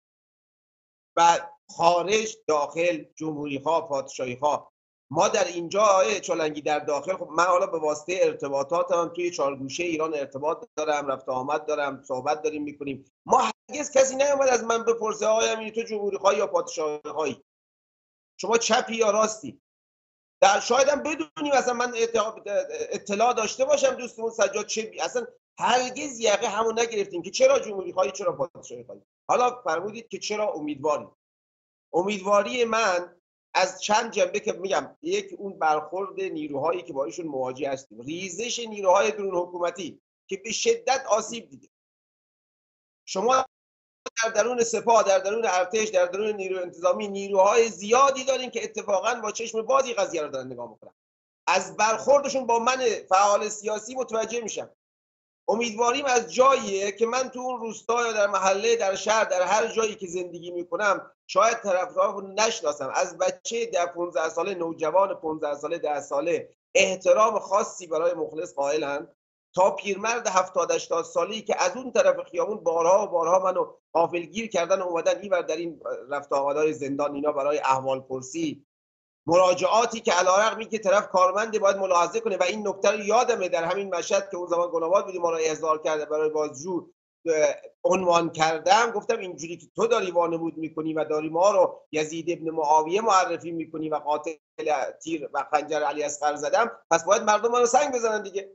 و خارج داخل جمهوری‌ها، پادشاهی‌ها. ما در اینجا آقای چالنگی در داخل، خب من حالا به واسطه ارتباطاتم توی چهارگوشه ایران ارتباط دارم، رفت آمد دارم، صحبت داریم میکنیم. ما هرگز کسی نیومد از من بپرسه آقای امینی تو جمهوری‌خواه یا پادشاه‌خواهی، شما چپی یا راستی. در شاید هم بدونیم، اصلا من اطلاع داشته باشم دوستمون سجاد چه اصلا هرگز یقه همون نگرفتیم که چرا جمهوری‌خواهی، چرا پادشاهی‌خواهی. حالا فرمودید که چرا امیدواری. امیدواری من از چند جنبه که میگم، یک اون برخورد نیروهایی که با ایشون مواجه هستیم، ریزش نیروهای درون حکومتی که به شدت آسیب دیده. شما در درون سپاه، در درون ارتش، در درون نیروی انتظامی نیروهای زیادی دارین که اتفاقا با چشم بازی قضیه رو دارن نگاه میکنن. از برخوردشون با من فعال سیاسی متوجه میشم. امیدواریم از جاییه که من تو اون روستا یا در محله، در شهر، در هر جایی که زندگی میکنم شاید طرفدارو نشناسم، از بچه 15 ساله، نوجوان 15 ساله، 10 ساله احترام خاصی برای مخلص قائلن، تا پیرمرد 70-80 سالی که از اون طرف خیابون بارها و بارها منو غافلگیر کردن و اومدن اینور در این رفت آمدهای زندان اینا برای احوال پرسی، مراجعاتی که علیرغمی که طرف کارمنده باید ملاحظه کنه. و این نکته رو یادمه در همین مشهد که اون زمان گناباد بودیم ما رو احضار کرده برای بازجو عنوان کردم، گفتم اینجوری که تو داری وانمود میکنی و داری ما رو یزید ابن معاویه معرفی میکنی و قاتل تیر و خنجر علی اصغر زدم، پس باید مردم ما رو سنگ بزنن دیگه.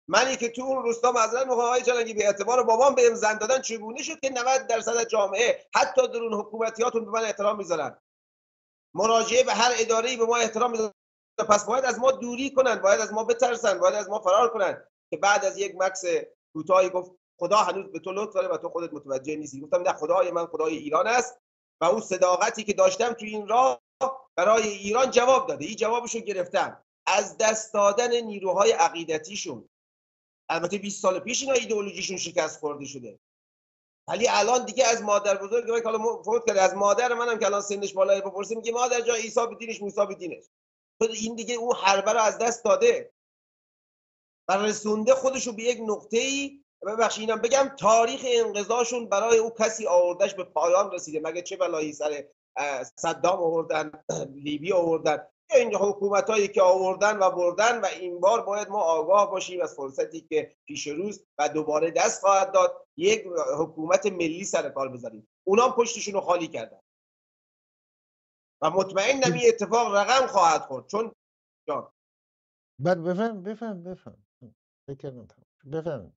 منی که تو اون روستا معذرت میخوام آقای چالنگی، به اعتبار بابام بهم زن دادن، چگونه شد که 90% از جامعه حتی درون حکومتیاتون به من احترام میذارن، مراجعه به هر اداره‌ای به ما احترام میذارن؟ پس باید از ما دوری کنن، باید از ما بترسن، باید از ما فرار کنن. که بعد از یک مکث کوتاهی گفت خدا هنوز به تو لطف داره و تو خودت متوجه نیستی. گفتم نه، خدای من خدای ایران است و اون صداقتی که داشتم تو این راه برای ایران جواب داده. این جوابشو گرفتم از دست دادن نیروهای عقیدتیشون. البته 20 سال پیش اینا ایدئولوژیشون شکست خورده شده، ولی الان دیگه از مادر بزرگ من که حالا فوت کرده، از مادر منم که الان سنش بالای بپرسیم میگه مادر جان عیسی به دینش موسی به دینش. این دیگه اون حربه رو از دست داده و رسونده خودشو به یک نقطه‌ای. ببخشید اینم بگم تاریخ انقضاشون برای او کسی آوردش به پایان رسیده. مگه چه بلایی سر صدام آوردن، لیبی آوردن، این حکومتایی که آوردن و بردن. و این بار باید ما آگاه باشیم از فرصتی که پیش روز و دوباره دست خواهد داد یک حکومت ملی سر کار بذاریم. اونا پشتشون رو خالی کردن و مطمئنم این اتفاق رقم خواهد خورد. چون جان بعد بفهم فکر نکنم بفهم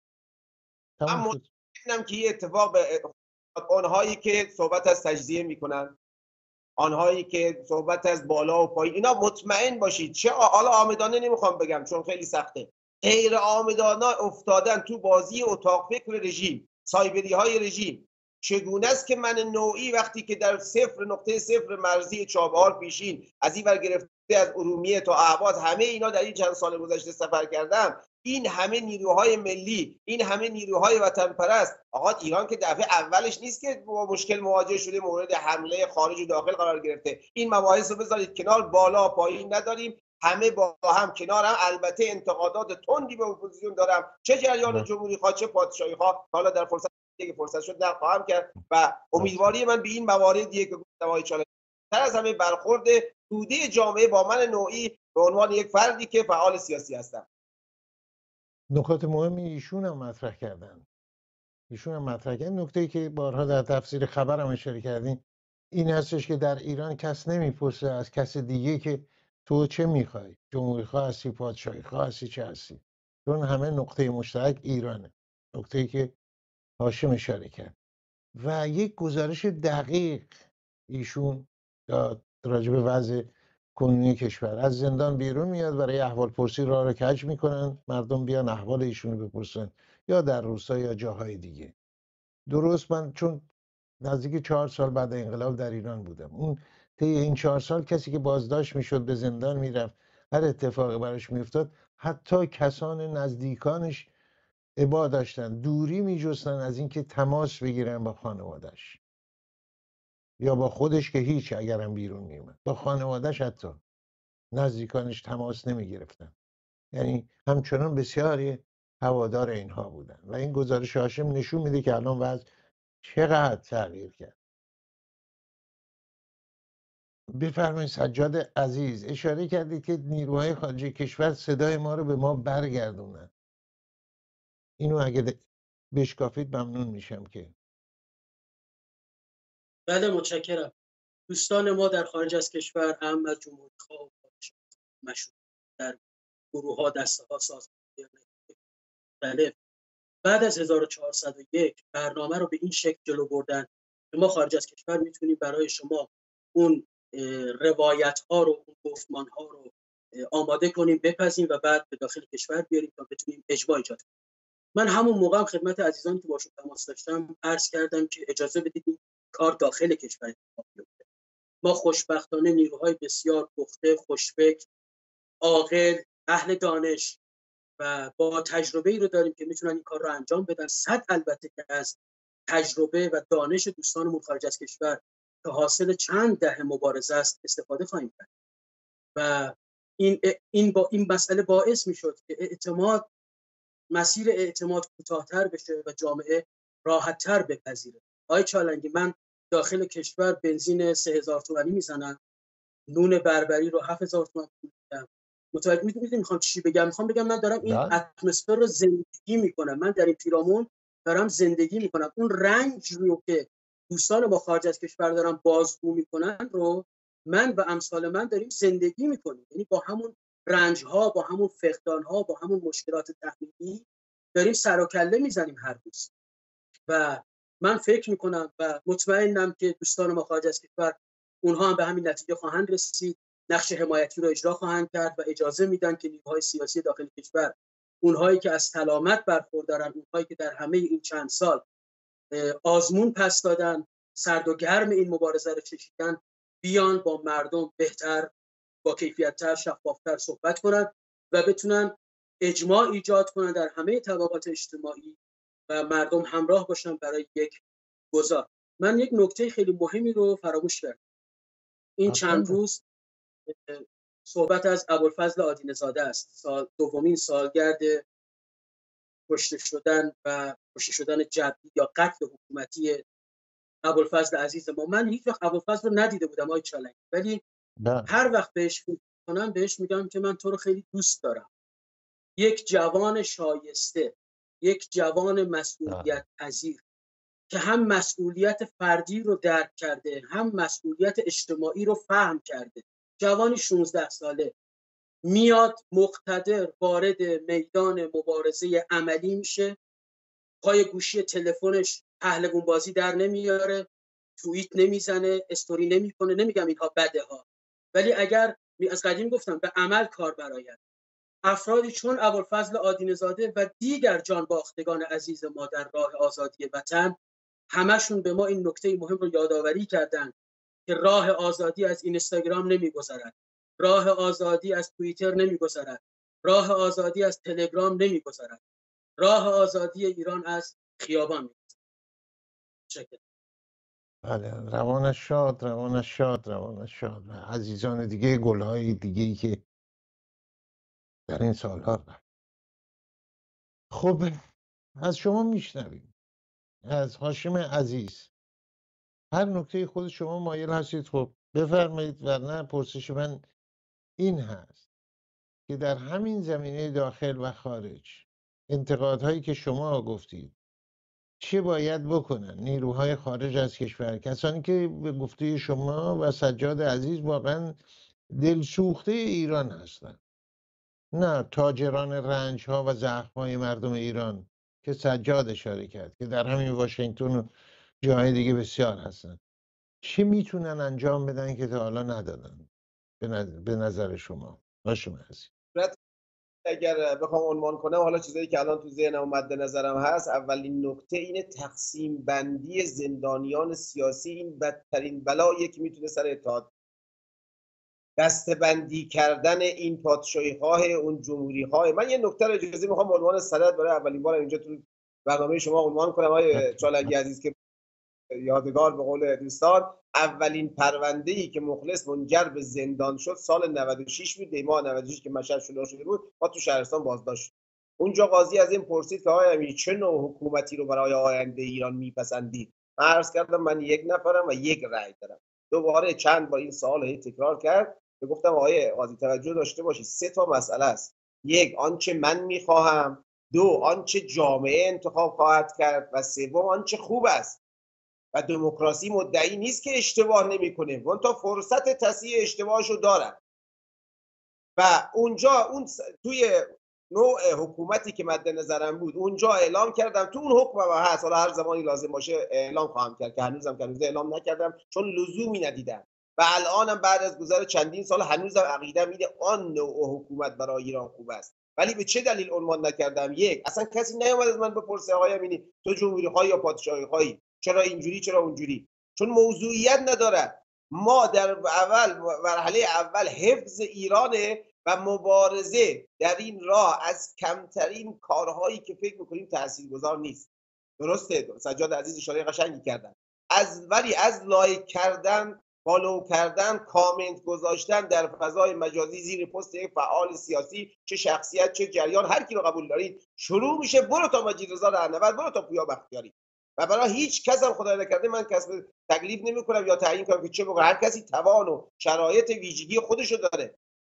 من تموم شد. مطمئنم که این اتفاق به آنهایی که صحبت از تجزیه میکنن، آنهایی که صحبت از بالا و پایین، اینا مطمئن باشید چه حالا عامدانه نمیخوام بگم چون خیلی سخته، غیر عامدانه افتادن تو بازی اتاق فکر رژیم، سایبری های رژیم. چگونه است که من نوعی وقتی که در نقطه صفر مرزی چابهار پیشین از این ور گرفته از ارومیه تا اهواز همه اینا در این چند سال گذشته سفر کردم، این همه نیروهای ملی، این همه نیروهای وطن پرست. آقا ایران که دفعه اولش نیست که با مشکل مواجه شده، مورد حمله خارج و داخل قرار گرفته. این مباحث رو بذارید کنار، بالا پایین نداریم، همه با هم کنار هم. البته انتقادات تندی به اپوزیسیون دارم، چه جریان جمهوری خواه چه پادشاهی خواه، حالا در فرصت شد نقد خواهم کرد. و امیدواری من به این مواردیه که گفتم آقای چالنگی، تر از همه برخورد توده جامعه با من نوعی به عنوان یک فردی که فعال سیاسی هستم. نکات مهمی ایشون هم مطرح کردن. نکته‌ای که بارها در تفسیر خبر هم اشاره کردین این هستش که در ایران کس نمیپرسه از کس دیگه که تو چه میخوای، جمهوری خواه هستی، پادشاهی خواه هستی، چه هستی، چون همه نقطه مشترک ایرانه. نکته‌ای که هاشم اشاره کرد و یک گزارش دقیق ایشون داد راجع به وضع کنونی کشور. از زندان بیرون میاد، برای احوال پرسی راه رو کج میکنن، مردم بیان احوال ایشون رو بپرسن، یا در روستا یا جاهای دیگه. درست من چون نزدیک 4 سال بعد انقلاب در ایران بودم، اون طی این 4 سال کسی که بازداشت میشد به زندان میرفت، هر اتفاقی براش میافتاد، حتی کسان نزدیکانش ابا داشتن، دوری میجستن از اینکه تماس بگیرن با خانوادش یا با خودش که هیچ، اگرم بیرون میومد با خانوادش حتی نزدیکانش تماس نمیگرفتن. یعنی همچنان بسیاری هوادار اینها بودن و این گزارش هاشم نشون میده که الان وضع چقدر تغییر کرد. بفرمایید سجاد عزیز، اشاره کردید که نیروهای خارجی کشور صدای ما رو به ما برگردونن. اینو اگه بشکافید ممنون میشم. که بله متشکرم. دوستان ما در خارج از کشور هم از جمهوری خواه و مشروع در گروه ها، دسته ها، سازمان‌های مختلف بعد از 1401 برنامه رو به این شکل جلو بردن که ما خارج از کشور میتونیم برای شما اون روایت ها رو، اون گفتمان ها رو آماده کنیم، بپزیم و بعد به داخل کشور بیاریم تا بتونیم اجماع ایجاد کنیم. من همون موقع خدمت عزیزانی که باشون تماس داشتم عرض کردم که اجازه بدید این کار داخل کشور اتفاق بیفته. ما خوشبختانه نیروهای بسیار پخته، خوشفکر، عاقل، اهل دانش و با تجربه ای رو داریم که میتونن این کار رو انجام بدن. البته که از تجربه و دانش دوستانمون خارج از کشور که حاصل چند دهه مبارزه است استفاده خواهیم کرد و این مسئله باعث میشد که مسیر اعتماد کوتاه‌تر بشه و جامعه راحت‌تر بپذیره. آقای چالنگی، من داخل کشور بنزین 3000 تومانی میزنم، نون بربری رو 7000 تومان میدم. متوجه می‌شید میخوام چی بگم؟ میخوام بگم من دارم این اتمسفر رو زندگی میکنم، من در این پیرامون دارم زندگی میکنم. اون رنج رو که دوستان ما خارج از کشور دارن بازگو میکنن رو من و امثال من داریم زندگی میکنیم. یعنی با همون رنج‌ها، با همون فقدان‌ها، با همون مشکلات تحمیلی داریم سر و کله میزنیم هر روز. و من فکر میکنم و مطمئنم که دوستان ما خارج از کشور اونها هم به همین نتیجه خواهند رسید، نقش حمایتی رو اجرا خواهند کرد و اجازه میدن که نیروهای سیاسی داخل کشور، اونهایی که از سلامت برخوردارن، اونهایی که در همه این چند سال آزمون پس دادن، سرد و گرم این مبارزه رو چشیدن، بیان با مردم بهتر، با کیفیت‌تر، شفاف‌تر صحبت کنن و بتونن اجماع ایجاد کنن در همه طبقات اجتماعی و مردم همراه باشن برای یک گذار. من یک نکته خیلی مهمی رو فراموش کردم. این چند روز صحبت از ابوالفضل آدینه‌زاده است، دومین سالگرد کشته شدن جبری یا قتل حکومتی ابوالفضل عزیز ما. من هیچ وقت ابوالفضل رو ندیده بودم آقای چالنگی، ولی هر وقت بهش فکر کنم بهش میگم که من تو رو خیلی دوست دارم. یک جوان شایسته، یک جوان مسئولیت پذیر که هم مسئولیت فردی رو درک کرده، هم مسئولیت اجتماعی رو فهم کرده. جوانی 16 ساله میاد مقتدر وارد میدان مبارزه عملی میشه، پای گوشی تلفنش پهلوان بازی در نمیاره، توییت نمیزنه، استوری نمیکنه. نمیگم اینها بده ها، ولی اگر از قدیم گفتم به عمل کار برآید، افرادی چون ابوالفضل آدینه‌زاده و دیگر جانباختگان عزیز ما در راه آزادی وطن، همشون به ما این نکته مهم رو یادآوری کردن که راه آزادی از اینستاگرام نمیگذرد، راه آزادی از توییتر نمیگذرد، راه آزادی از تلگرام نمیگذرد، راه آزادی ایران از خیابان میگذرد. بله، روانش شاد، روانش شاد، روانش شاد. و عزیزان دیگه، گلهای دیگه‌ای که در این سالها رفت. خب از شما میشنویم، از هاشم عزیز. هر نکته خود شما مایل هستید خب بفرمایید، ورنه پرسش من این هست که در همین زمینه داخل و خارج انتقادهایی که شما گفتید چه باید بکنن نیروهای خارج از کشور، کسانی که به گفته شما و سجاد عزیز واقعا دلسوخته ایران هستند، نه تاجران رنج ها و زخم های مردم ایران که سجاد اشاره کرد که در همین واشنگتن و جاهای دیگه بسیار هستن. چی میتونن انجام بدن که تا حالا ندادن به نظر شما؟ هاشم عزیز. اگر بخوام عنوان کنم، حالا چیزایی که الان تو ذهنم و مد نظرم هست، اولین نکته اینه تقسیم بندی زندانیان سیاسی. این بدترین بلاییه که میتونه سر اتحاد، دسته‌بندی کردن این پادشاهی‌خواه اون جمهوری‌خواه. من یه نکته رو اجازه میخوام عنوان سند برای اولین بار اینجا تو برنامه شما عنوان کنم آقای چالنگی عزیز، که یادگار به قول دوستان. اولین پرونده‌ای که مخلص منجر به زندان شد سال 96 بود، دیماه 96 که مشهد شلوغ شده بود، ما تو شهرستان بازداشت. اونجا قاضی از این پرسید که آقای امیر چه نوع حکومتی رو برای آینده ایران میپسندید؟ من عرض کردم من یک نفرم و یک رأی دارم. دوباره چند بار این سوال تکرار کرد که گفتم آقای قاضی توجه داشته باشید، 3 تا مسئله است: یک، آنچه من میخواهم; دو، آنچه جامعه انتخاب خواهد کرد; و سوم، آنچه خوب است. و دموکراسی مدعی نیست که اشتباه نمیکنه، ولی تا فرصت تصحیح اشتباهشو دارن. و اونجا توی نوع حکومتی که مد نظرم بود، اونجا اعلام کردم، تو اون حکمم هست، حالا هر زمانی لازم باشه اعلام خواهم کرد، که هنوزم اعلام نکردم چون لزومی ندیدم. و الانم بعد از گذر چندین سال هنوزم عقیده‌ام اینه آن نوع حکومت برای ایران خوب است. ولی به چه دلیل عنوان نکردم؟ یک، اصلا کسی نیومد از من بپرسه آقای امینی تو جمهوری خواهی یا پادشاهی خواهی، چرا اینجوری چرا اونجوری، چون موضوعیت نداره. ما در مرحله اول حفظ ایرانه و مبارزه در این راه از کمترین کارهایی که فکر میکنیم تاثیرگذار نیست. درسته، سجاد عزیز اشاره قشنگی کردن. ولی از لایک کردن، فالو کردن، کامنت گذاشتن در فضای مجازی زیر پست یک فعال سیاسی، چه شخصیت چه جریان، هر کی رو قبول دارید، شروع میشه برو تا مجید رضا رهنورد، برو تا پویا بختیاری. و برای هیچ کس هم خدای نکرده من کسب تکلیف نمیکنم یا تعیین کنم که چه بکنه. هر کسی توان و شرایط ویژگی خودشو داره.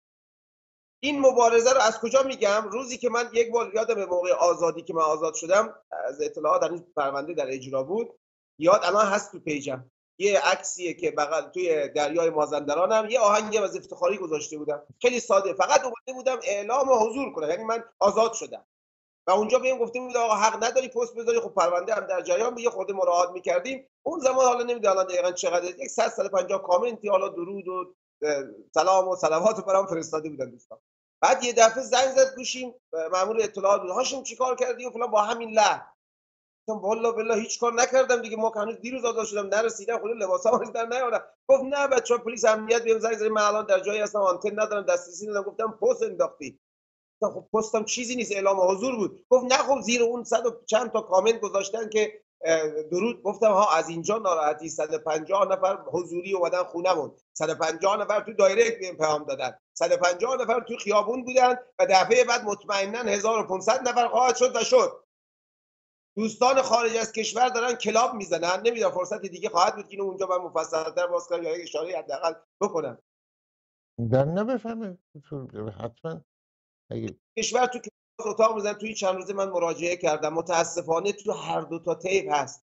این مبارزه رو از کجا میگم؟ روزی که من یک بار یادم موقع آزادی که من آزاد شدم، از اطلاعات این پرونده در اجرا بود، یاد الان هست تو پیجم، یه عکسیه که بغل توی دریای مازندران هم یه آهنگ از افتخاری گذاشته بودم، خیلی ساده، فقط اومده بودم اعلام حضور کنم، یعنی من آزاد شدم و اونجا بهم گفته بود آقا حق نداری پست بذاری. خب پرونده هم در جریان بود، یه خورده مراعات می‌کردیم اون زمان. حالا نمیدونم دقیقاً چقدر، یک 150 کامنتی حالا درود و سلام و صلوات رو برام فرستاده بودن دوستان. بعد یه دفعه زنگ زد گوشیم، مأمور اطلاعات بود، هاشم چیکار کردی و فلان با همین لحن. گفتم والله بالله هیچ کار نکردم دیگه، ما هنوز دیروز آزاد شدم، نرسیدم خود لباسام رو در نیاوردم. گفت نه بچه‌ها پلیس امنیت بهم زنگ زد، من الان در جایی هستم آنتن ندارم دسترسی ندارم. گفتم پست انداختی. خب پستم چیزی نیست، اعلام حضور بود. گفت نه خب زیر اون 100 و چند تا کامنت گذاشتن که درود. گفتم ها از اینجا ناراحتی، 150 نفر حضوری اومدن خونمون، 150 نفر تو دایرکت بهم پیام دادن، 150 نفر تو خیابون بودن و دفعه بعد مطمئنا 1500 نفر خواهد شد و شد. دوستان خارج از کشور دارن کلاب میزنن، نمیدونم فرصت دیگه خواهد بود که اینو اونجا من مفصل‌تر باز کنم یا یک اشاره حداقل بکنم. در نبفهمه حتما اگه کشور تو اتاق میزنن. توی چند روزه من مراجعه کردم، متاسفانه تو هر دو تا طیف هست.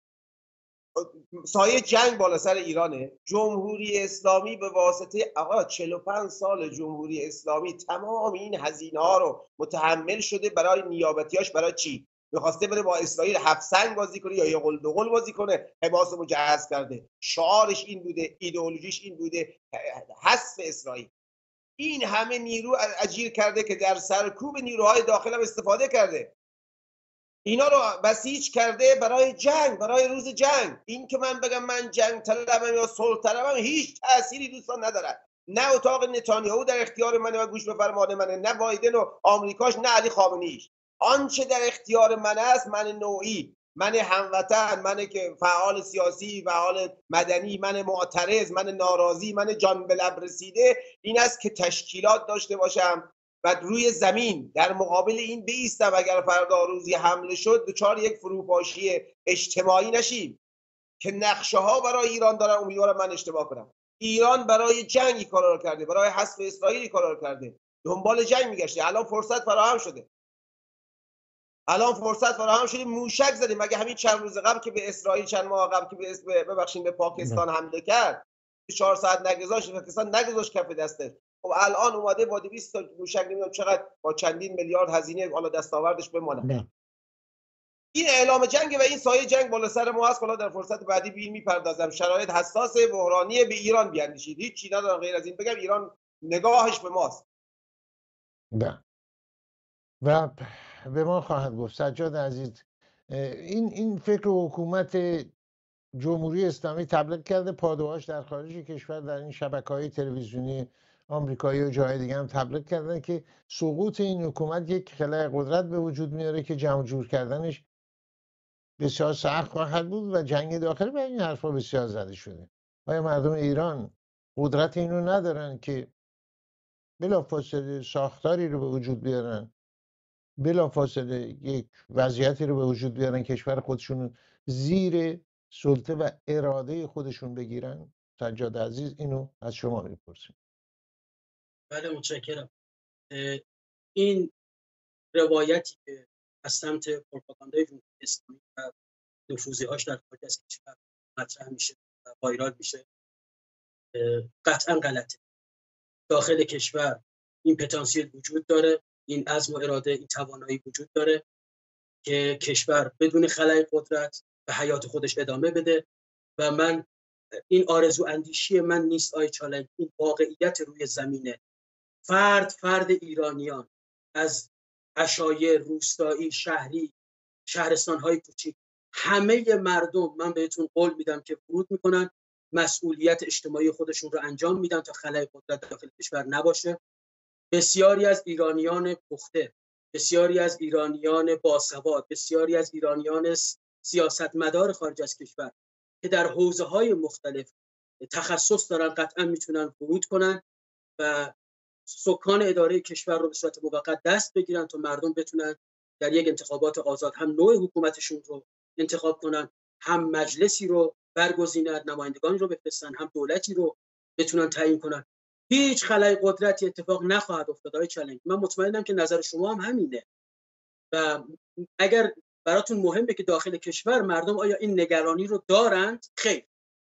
سایه جنگ بالا سر ایرانه. جمهوری اسلامی به واسطه 45 سال جمهوری اسلامی تمام این هزینه ها رو متحمل شده برای نیابتیاش. برای چی؟ میخواسته بره با اسرائیل هفت سنگ بازی کنه یا یه قل به قل بازی کنه. حماس رو مجهز کرده، شعارش این بوده، ایدئولوژیش این بوده، حذف اسرائیل. این همه نیرو اجیر کرده که در سرکوب نیروهای داخل هم استفاده کرده. اینا رو بسیج کرده برای جنگ، برای روز جنگ. این که من بگم من جنگ طلبم یا صلح طلبم هیچ تأثیری دوستان ندارد. نه اتاق نتانیاهو در اختیار منه و گوش به فرمان منه، نه بایدن و آمریکاش، نه علی خامنه‌ایش. آنچه در اختیار من است، من نوعی، من هموطن، من که فعال سیاسی، فعال مدنی، من معترض، من ناراضی، من جان به لب رسیده، این است که تشکیلات داشته باشم و روی زمین در مقابل این بایستم اگر فردا روزی حمله شد دچار یک فروپاشی اجتماعی نشیم که نقشه ها برای ایران دارن. امیدوارم من اشتباه کنم. ایران برای جنگی کارا رو کرده، برای حذف اسرائیلی کارا رو کرده، دنبال جنگ میگشته. الان فرصت فراهم شده، الان فرصت فراهم شده. موشک زدیم. مگه همین چند روز قبل که به اسرائیل، چند ماه قبل که به پاکستان حمله کرد 4 ساعت نگذاشت، پاکستان نگذاشت کف دستش. خب الان اومده با 200 تا موشک، نمیدونم چقدر، با چندین میلیارد هزینه، حالا دستاوردش بمونه. این اعلام جنگ و این سایه جنگ بالا سر ما هست. حالا در فرصت بعدی به این میپردازم. شرایط حساس بحرانی، به ایران بیاندیشید. هیچ چیزی ندارم غیر از این بگم ایران نگاهش به ماست. نه و به ما خواهد گفت. سجاد عزیز، این فکر و حکومت جمهوری اسلامی تبلیغ کرده، پادوهاش در خارج کشور در این شبکه‌های تلویزیونی آمریکایی و جای دیگه هم تبلیغ کردن که سقوط این حکومت یک خلأ قدرت به وجود میاره که جمع جور کردنش بسیار سخت خواهد بود و جنگ داخلی به این حرفا بسیار زده شده. آیا مردم ایران قدرت اینو ندارن که بلافاصله ساختاری رو به وجود بیارن، بلافاصله یک وضعیتی رو به وجود بیارن کشور خودشون زیر سلطه و اراده خودشون بگیرن؟ سجاد عزیز اینو از شما میپرسیم. بله متشکرم. این روایتی که از سمت پروپاگاندای جمهوری اسلامی و نفوذی‌هاش در خارج از کشور مطرح میشه و وایرال میشه قطعا غلطه. داخل کشور این پتانسیل وجود داره، این عزم و اراده، این توانایی وجود داره که کشور بدون خلأ قدرت به حیات خودش ادامه بده و من این آرزو اندیشی من نیست آی چالنج، این واقعیت روی زمینه. فرد ایرانیان از عشایر، روستایی، شهری، شهرستان‌های کوچیک، همه مردم من بهتون قول میدم که ورود میکنن، مسئولیت اجتماعی خودشون رو انجام میدن تا خلأ قدرت داخل کشور نباشه. بسیاری از ایرانیان پخته، بسیاری از ایرانیان باسواد، بسیاری از ایرانیان سیاستمدار خارج از کشور که در حوزه‌های مختلف تخصص دارن قطعا میتونن ورود کنن و سکان اداره کشور رو به صورت موقت دست بگیرن تا مردم بتونن در یک انتخابات آزاد هم نوع حکومتشون رو انتخاب کنن، هم مجلسی رو برگزینن، نمایندگانی رو بفرستن، هم دولتی رو بتونن تعیین کنن. هیچ خلأ قدرتی اتفاق نخواهد افتاد. آقای چالنج، من مطمئنم که نظر شما هم همینه و اگر براتون مهمه که داخل کشور مردم آیا این نگرانی رو دارند، خیر.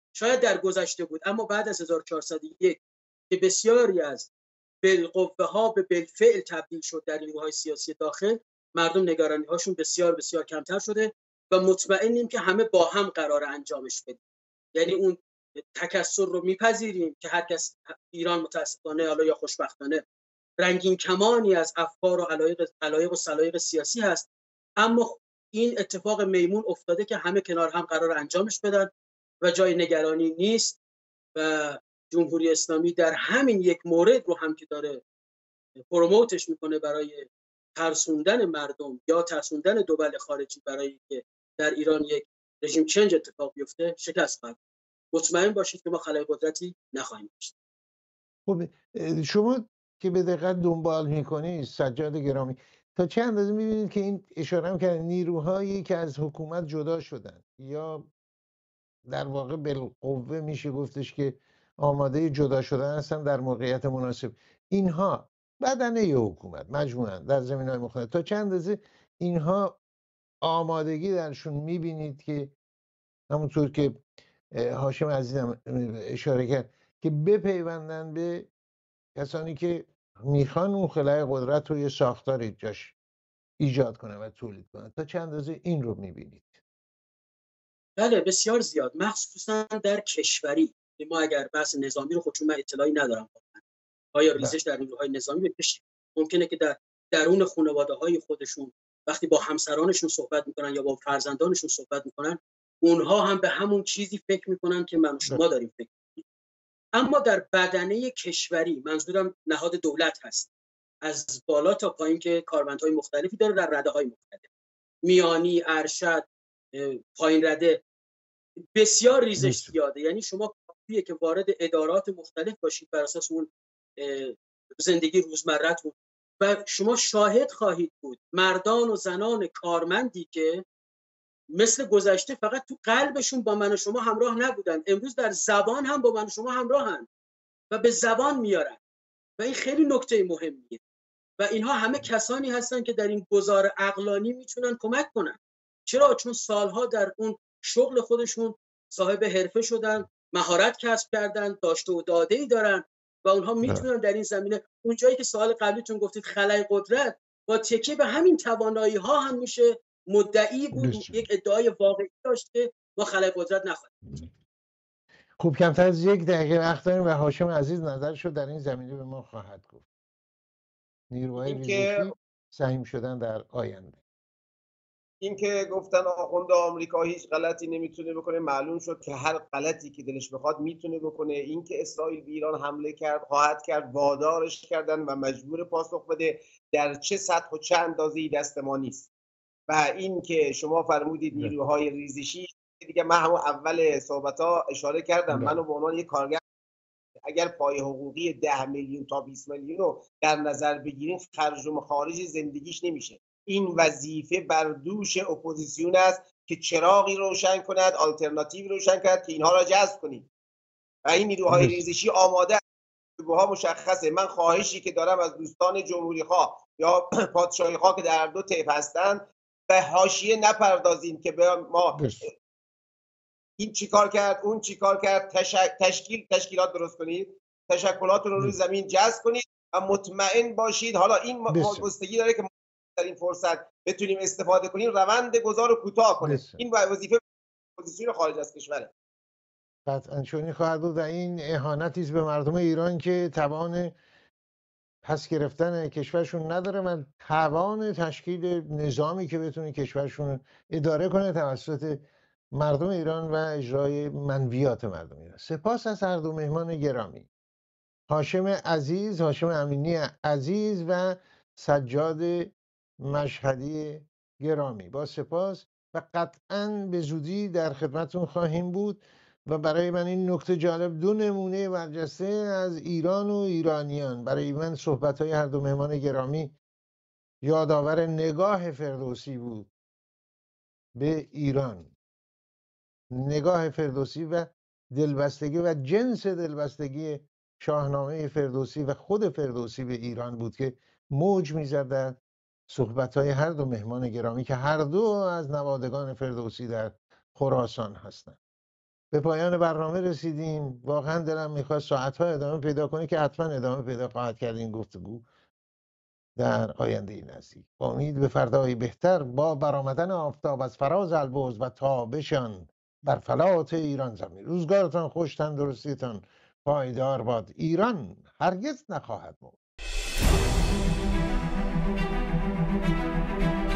شاید در گذشته بود، اما بعد از 1401 که بسیاری از بالقوه ها به بالفعل تبدیل شد در نیروهای سیاسی داخل، مردم نگرانی هاشون بسیار بسیار کمتر شده و مطمئنیم که همه با هم قرار انجامش بدیم. یعنی اون تکثر رو میپذیریم که هر کس ایران متاسفانه حالا یا خوشبختانه رنگین کمانی از افکار و علایق و سلایق سیاسی هست، اما این اتفاق میمون افتاده که همه کنار هم قرار انجامش بدن و جای نگرانی نیست و جمهوری اسلامی در همین یک مورد رو هم که داره پروموتش میکنه برای ترسوندن مردم یا ترسوندن دول خارجی برای که در ایران یک رژیم چنج اتفاق بیفته شکست خواهد. مطمئن باشید که ما خلای قدرتی نخواهیم داشت. خب شما که به دقت دنبال میکنید سجاد گرامی، تا چه اندازه میبینید که این اشاره هم کردن نیروهایی که از حکومت جدا شدن یا در واقع بالقوه میشه گفتش که آماده جدا شدن هستن در موقعیت مناسب، اینها بدنه حکومت مجموعاً در زمینه‌های مختلف، تا چه اندازه اینها آمادگی درشون میبینید که همونطور که هاشم عزیزم اشاره کرد که بپیوندن به کسانی که میخوان اون خلای قدرت رو یه ساختاری جاش ایجاد کنن و تولید کنن، تا چند اندازه این رو میبینید؟ بله بسیار زیاد، مخصوصا در کشوری. ما اگر بحث نظامی رو خودشون من اطلاعی ندارم آیا ریزش در نیروهای نظامی بکشه، ممکنه که در درون خانواده‌های خودشون وقتی با همسرانشون صحبت میکنن یا با فرزندانشون صحبت میکنن اونها هم به همون چیزی فکر میکنن که من و شما داریم فکر میکنیم. اما در بدنه کشوری، منظورم نهاد دولت هست، از بالا تا پایین که کارمندهای مختلفی داره در رده‌های مختلف، میانی، ارشد، پایین رده، بسیار ریزش زیاده. یعنی شما کافیه که وارد ادارات مختلف باشید بر اساس اون زندگی روزمره‌تون و شما شاهد خواهید بود مردان و زنان کارمندی که مثل گذشته فقط تو قلبشون با من و شما همراه نبودن، امروز در زبان هم با من و شما همراهن و به زبان میارن و این خیلی نکته مهمیه و اینها همه کسانی هستن که در این گذار عقلانی میتونن کمک کنن. چرا؟ چون سالها در اون شغل خودشون صاحب حرفه شدن، مهارت کسب کردن، داشته و داده‌ای دارن و اونها میتونن در این زمینه، اون جایی که سوال قبلیتون گفتید خلای قدرت، با تکیه به همین توانایی ها هم میشه مدعی بود، یک ادعای واقعی داشت که ما خلای قدرت نخواهیم. خوب، کمتر از 1 دقیقه وقت داریم و هاشم عزیز نظرشو در این زمینه به ما خواهد گفت. نیروهای ریزشی سهیم شدن در آینده. این که گفتن آخوند آمریکا هیچ غلطی نمیتونه بکنه، معلوم شد که هر غلطی که دلش بخواد میتونه بکنه. این که اسرائیل به ایران حمله کرد، خواهد کرد، وادارش کردن و مجبور پاسخ بده، در چه سطح و چه اندازه‌ای دست ما نیست. و این که شما فرمودید نیروهای ریزشی، دیگه من همون اول صحبت‌ها اشاره کردم، منو به عنوان یک کارگر اگر پای حقوقی 10 میلیون تا 20 میلیون رو در نظر بگیریم، خرج و مخارج زندگیش نمیشه. این وظیفه بر دوش اپوزیسیون است که چراغی روشن کند، آلترناتیوی روشن کند که اینها را جذب کنید. و این نیروهای ریزشی آماده ها مشخصه. من خواهشی که دارم از دوستان جمهوری خواه یا پادشاهی خواه که در دو طیف هستند، به حاشیه نپردازیم که به ما این چیکار کرد، اون چیکار کرد. تشکیلات درست کنید، تشکلات رو روی زمین جذب کنید و مطمئن باشید حالا این گستگی داره که در این فرصت بتونیم استفاده کنیم، روند گذار رو کوتاه کنیم. این وظیفه اپوزیسیون خارج از کشوره. قطعاً چنین خواهد بود و این اهانتی است به مردم ایران که توان پس گرفتن کشورشون نداره و توان تشکیل نظامی که بتونه کشورشون اداره کنه توسط مردم ایران و اجرای منویات مردم ایران. سپاس از هر دو مهمان گرامی، هاشم عزیز، هاشم امینی عزیز و سجاد مشهدی گرامی، با سپاس و قطعاً به زودی در خدمتون خواهیم بود. و برای من این نکته جالب، 2 نمونه برجسته از ایران و ایرانیان. برای من صحبت‌های هر دو مهمان گرامی یادآور نگاه فردوسی بود به ایران، نگاه فردوسی و دلبستگی و جنس دلبستگی شاهنامه فردوسی و خود فردوسی به ایران بود که موج می‌زد در صحبت‌های هر دو مهمان گرامی که هر دو از نوادگان فردوسی در خراسان هستند. به پایان برنامه رسیدیم. واقعا دلم میخواد ساعتها ادامه پیدا کنه که حتما ادامه پیدا خواهد کرد این گفتگو در آینده نزدیک. با امید به فردایی بهتر، با برآمدن آفتاب از فراز البرز و تابشان بر فلات ایران زمین. روزگارتان خوش، تندرستیتان پایدار باد. ایران هرگز نخواهد مرد.